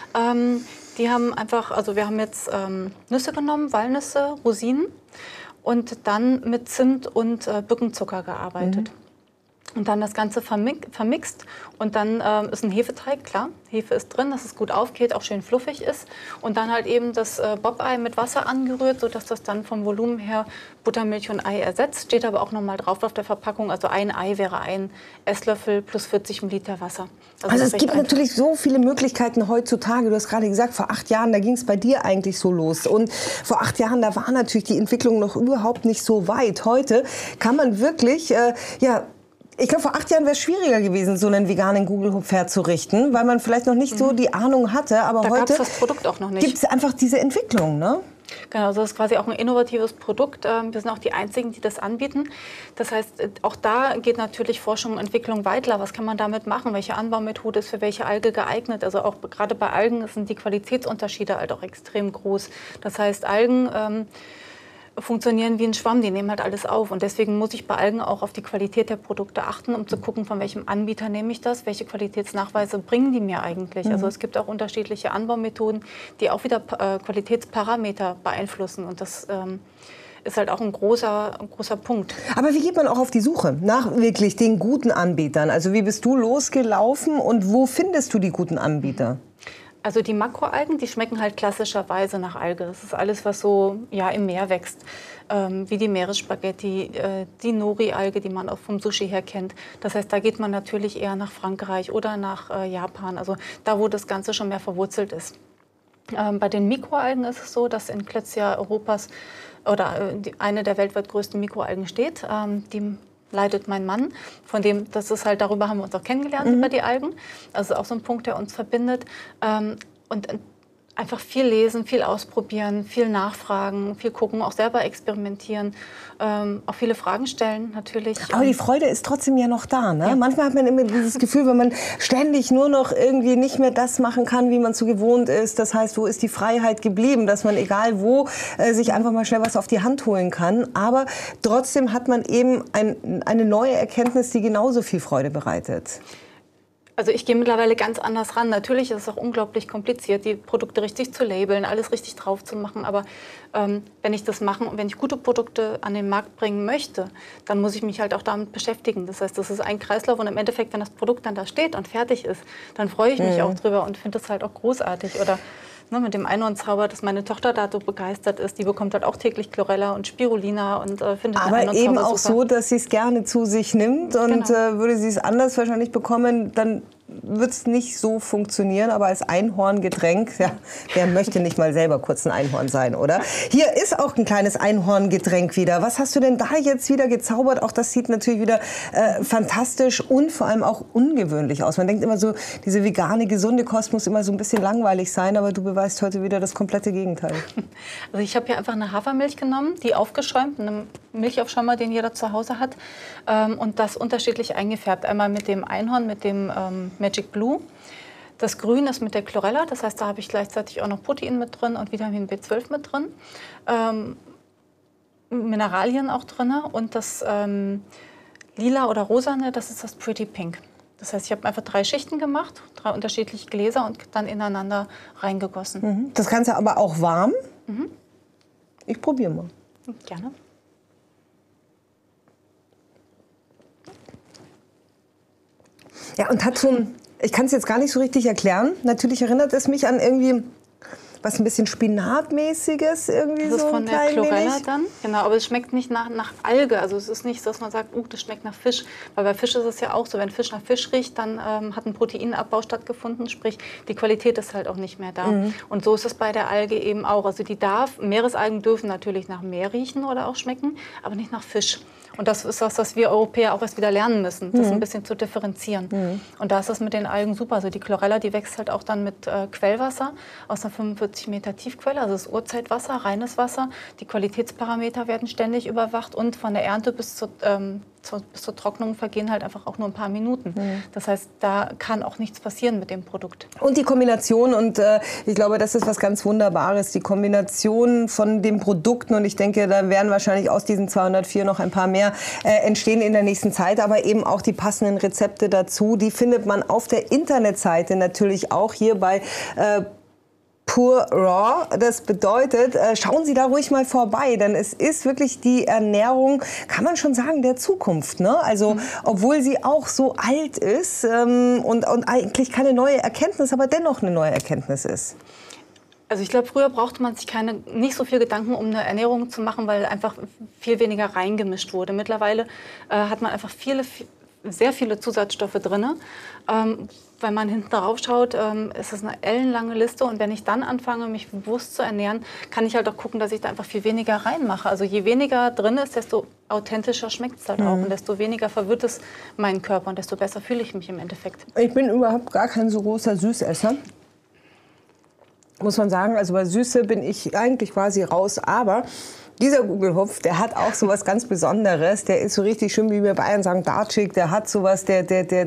C: Die haben einfach, also wir haben jetzt Nüsse genommen, Walnüsse, Rosinen und dann mit Zimt und Birkenzucker gearbeitet. Und dann das Ganze vermixt und dann ist ein Hefeteig, klar, Hefe ist drin, dass es gut aufgeht, auch schön fluffig ist. Und dann halt eben das Bob-Ei mit Wasser angerührt, sodass das dann vom Volumen her Buttermilch und Ei ersetzt. Steht aber auch nochmal drauf auf der Verpackung, also ein Ei wäre ein Esslöffel plus 40 Milliliter Wasser.
A: Also es gibt natürlich so viele Möglichkeiten heutzutage. Du hast gerade gesagt, vor 8 Jahren, da ging es bei dir eigentlich so los. Und vor 8 Jahren, da war natürlich die Entwicklung noch überhaupt nicht so weit. Heute kann man wirklich, ich glaube, vor 8 Jahren wäre es schwieriger gewesen, so einen veganen Gugelhupf herzurichten, weil man vielleicht noch nicht so die Ahnung hatte. Aber
C: da
A: heute
C: das Produkt auch noch nicht.
A: Gibt es einfach diese Entwicklung, ne?
C: Genau, also das ist quasi auch ein innovatives Produkt. Wir sind auch die Einzigen, die das anbieten. Das heißt, auch da geht natürlich Forschung und Entwicklung weiter. Was kann man damit machen? Welche Anbaumethode ist für welche Alge geeignet? Also auch gerade bei Algen sind die Qualitätsunterschiede halt auch extrem groß. Das heißt, Algen funktionieren wie ein Schwamm, die nehmen halt alles auf. Und deswegen muss ich bei Algen auch auf die Qualität der Produkte achten, um zu gucken, von welchem Anbieter nehme ich das, welche Qualitätsnachweise bringen die mir eigentlich. Also es gibt auch unterschiedliche Anbaumethoden, die auch wieder Qualitätsparameter beeinflussen. Und das ist halt auch ein großer Punkt.
A: Aber wie geht man auch auf die Suche nach wirklich den guten Anbietern? Also wie bist du losgelaufen und wo findest du die guten Anbieter?
C: Also die Makroalgen, die schmecken halt klassischerweise nach Alge. Das ist alles, was so im Meer wächst, wie die Meeresspaghetti, die Nori-Alge, die man auch vom Sushi her kennt. Das heißt, da geht man natürlich eher nach Frankreich oder nach Japan, also da, wo das Ganze schon mehr verwurzelt ist. Bei den Mikroalgen ist es so, dass in Klötzja Europas oder eine der weltweit größten Mikroalgen steht. Die leitet mein Mann. Darüber haben wir uns auch kennengelernt, über die Algen. Also auch so ein Punkt, der uns verbindet. Und einfach viel lesen, viel ausprobieren, viel nachfragen, viel gucken, auch selber experimentieren, auch viele Fragen stellen natürlich.
A: Aber die Freude ist trotzdem ja noch da, ne? Ja. Manchmal hat man immer dieses Gefühl, wenn man ständig nur noch irgendwie nicht mehr das machen kann, wie man so gewohnt ist. Das heißt, wo ist die Freiheit geblieben, dass man egal wo sich einfach mal schnell was auf die Hand holen kann. Aber trotzdem hat man eben eine neue Erkenntnis, die genauso viel Freude bereitet.
C: Also ich gehe mittlerweile ganz anders ran. Natürlich ist es auch unglaublich kompliziert, die Produkte richtig zu labeln, alles richtig drauf zu machen. Aber wenn ich das mache und wenn ich gute Produkte an den Markt bringen möchte, dann muss ich mich halt auch damit beschäftigen. Das heißt, das ist ein Kreislauf und im Endeffekt, wenn das Produkt dann da steht und fertig ist, dann freue ich mich auch drüber und finde das halt auch großartig. Oder mit dem Einhornzauber, dass meine Tochter da so begeistert ist, die bekommt halt auch täglich Chlorella und Spirulina und findet den Einhornzauber
A: aber eben auch
C: super.
A: so, dass sie es gerne zu sich nimmt und würde sie es anders wahrscheinlich bekommen, dann wird es nicht so funktionieren, aber als Einhorngetränk, ja, wer möchte nicht mal selber kurz ein Einhorn sein, oder? Hier ist auch ein kleines Einhorngetränk wieder. Was hast du denn da jetzt wieder gezaubert? Auch das sieht natürlich wieder fantastisch und vor allem auch ungewöhnlich aus. Man denkt immer so, diese vegane, gesunde Kost muss immer so ein bisschen langweilig sein, aber du beweist heute wieder das komplette Gegenteil.
C: Also ich habe hier einfach eine Hafermilch genommen, die aufgeschäumt, einen Milchaufschäumer, den jeder zu Hause hat, und das unterschiedlich eingefärbt. Einmal mit dem Einhorn, mit dem Magic Blue. Das Grün ist mit der Chlorella, das heißt, da habe ich gleichzeitig auch noch Protein mit drin und Vitamin B12 mit drin. Mineralien auch drin und das Lila oder Rosane, das ist das Pretty Pink. Das heißt, ich habe einfach 3 Schichten gemacht, 3 unterschiedliche Gläser und dann ineinander reingegossen.
A: Das Ganze aber auch warm? Ich probiere mal.
C: Gerne.
A: Ja, und hat so ein, ich kann es jetzt gar nicht so richtig erklären. Natürlich erinnert es mich an irgendwie was ein bisschen Spinatmäßiges. Irgendwie
C: das ist
A: so
C: von der Chlorella dann, genau. Aber es schmeckt nicht nach Alge. Also es ist nicht so, dass man sagt, das schmeckt nach Fisch. Weil bei Fisch ist es ja auch so, wenn Fisch nach Fisch riecht, dann hat ein Proteinabbau stattgefunden. Sprich, die Qualität ist halt auch nicht mehr da. Und so ist es bei der Alge eben auch. Also Meeresalgen dürfen natürlich nach Meer riechen oder auch schmecken, aber nicht nach Fisch. Und das ist was wir Europäer auch erst wieder lernen müssen, das ein bisschen zu differenzieren. Und da ist das mit den Algen super. Also die Chlorella, die wächst halt auch dann mit Quellwasser aus einer 45 Meter Tiefquelle. Also das ist Urzeitwasser, reines Wasser. Die Qualitätsparameter werden ständig überwacht und von der Ernte bis zur Trocknung vergehen halt einfach auch nur ein paar Minuten. Das heißt, da kann auch nichts passieren mit dem Produkt.
A: Und die Kombination, und ich glaube, das ist was ganz Wunderbares, die Kombination von den Produkten, und ich denke, da werden wahrscheinlich aus diesen 204 noch ein paar mehr entstehen in der nächsten Zeit, aber eben auch die passenden Rezepte dazu, die findet man auf der Internetseite natürlich auch hier bei Pure Raw. Das bedeutet, schauen Sie da ruhig mal vorbei, denn es ist wirklich die Ernährung, kann man schon sagen, der Zukunft. Ne? Also, obwohl sie auch so alt ist und eigentlich keine neue Erkenntnis, aber dennoch eine neue Erkenntnis ist.
C: Also ich glaube, früher brauchte man sich nicht so viel Gedanken, um eine Ernährung zu machen, weil einfach viel weniger reingemischt wurde. Mittlerweile hat man einfach sehr viele Zusatzstoffe drin. Wenn man hinten drauf schaut, ist das eine ellenlange Liste. Und wenn ich dann anfange, mich bewusst zu ernähren, kann ich halt auch gucken, dass ich da einfach viel weniger reinmache. Also je weniger drin ist, desto authentischer schmeckt es halt auch. Und desto weniger verwirrt es meinen Körper und desto besser fühle ich mich im Endeffekt.
A: Ich bin überhaupt gar kein so großer Süßesser, muss man sagen. Also bei Süße bin ich eigentlich quasi raus. Aber dieser Gugelhupf, der hat auch so was ganz Besonderes. Der ist so richtig schön, wie wir Bayern sagen, datschig. Der hat sowas, der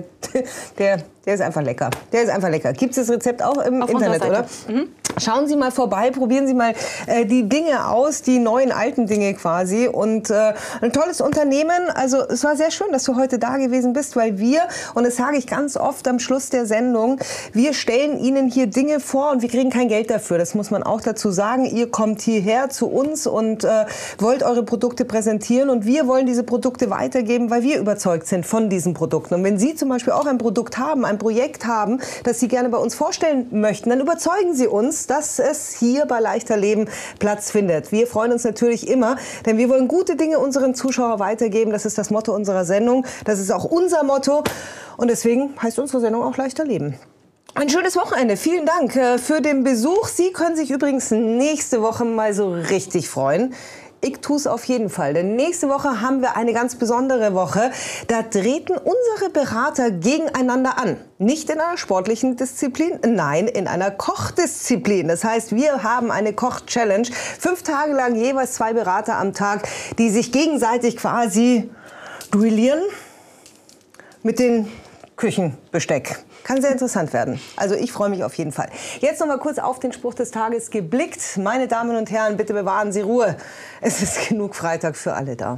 A: ist einfach lecker. Der ist einfach lecker. Gibt es das Rezept auch im Internet, oder? Schauen Sie mal vorbei, probieren Sie mal die Dinge aus, die neuen, alten Dinge quasi. Und ein tolles Unternehmen. Also es war sehr schön, dass du heute da gewesen bist, weil wir, und das sage ich ganz oft am Schluss der Sendung, wir stellen Ihnen hier Dinge vor und wir kriegen kein Geld dafür. Das muss man auch dazu sagen. Ihr kommt hierher zu uns und wollt eure Produkte präsentieren und wir wollen diese Produkte weitergeben, weil wir überzeugt sind von diesen Produkten. Und wenn Sie zum Beispiel auch ein Produkt haben, ein Projekt haben, das Sie gerne bei uns vorstellen möchten, dann überzeugen Sie uns, dass es hier bei Leichter Leben Platz findet. Wir freuen uns natürlich immer, denn wir wollen gute Dinge unseren Zuschauern weitergeben. Das ist das Motto unserer Sendung. Das ist auch unser Motto. Und deswegen heißt unsere Sendung auch Leichter Leben. Ein schönes Wochenende. Vielen Dank für den Besuch. Sie können sich übrigens nächste Woche mal so richtig freuen. ich tue es auf jeden Fall. Denn nächste Woche haben wir eine ganz besondere Woche. Da treten unsere Berater gegeneinander an. Nicht in einer sportlichen Disziplin, nein, in einer Kochdisziplin. Das heißt, wir haben eine Koch-Challenge. 5 Tage lang jeweils 2 Berater am Tag, die sich gegenseitig quasi duellieren mit den Küchenbesteck. Kann sehr interessant werden. Also ich freue mich auf jeden Fall. Jetzt noch mal kurz auf den Spruch des Tages geblickt. Meine Damen und Herren, bitte bewahren Sie Ruhe. Es ist genug Freitag für alle da.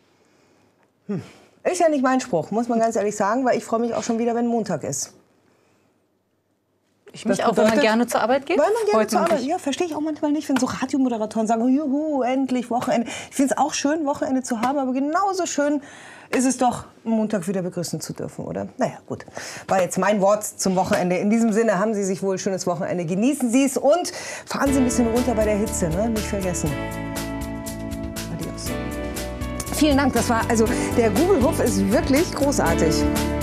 A: Ist ja nicht mein Spruch, muss man ganz ehrlich sagen, weil ich freue mich auch schon wieder, wenn Montag ist.
C: Ich mich auch, wenn man gerne zur Arbeit geht.
A: Weil man gerne zur Arbeit, ja, verstehe ich auch manchmal nicht, wenn so Radiomoderatoren sagen, juhu, endlich Wochenende. Ich finde es auch schön, Wochenende zu haben, aber genauso schön ist es doch, Montag wieder begrüßen zu dürfen, oder? Naja, gut. War jetzt mein Wort zum Wochenende. In diesem Sinne, haben Sie sich wohl ein schönes Wochenende. Genießen Sie es und fahren Sie ein bisschen runter bei der Hitze, ne? Nicht vergessen. Adios. Vielen Dank, das war, also der Google-Wurf ist wirklich großartig.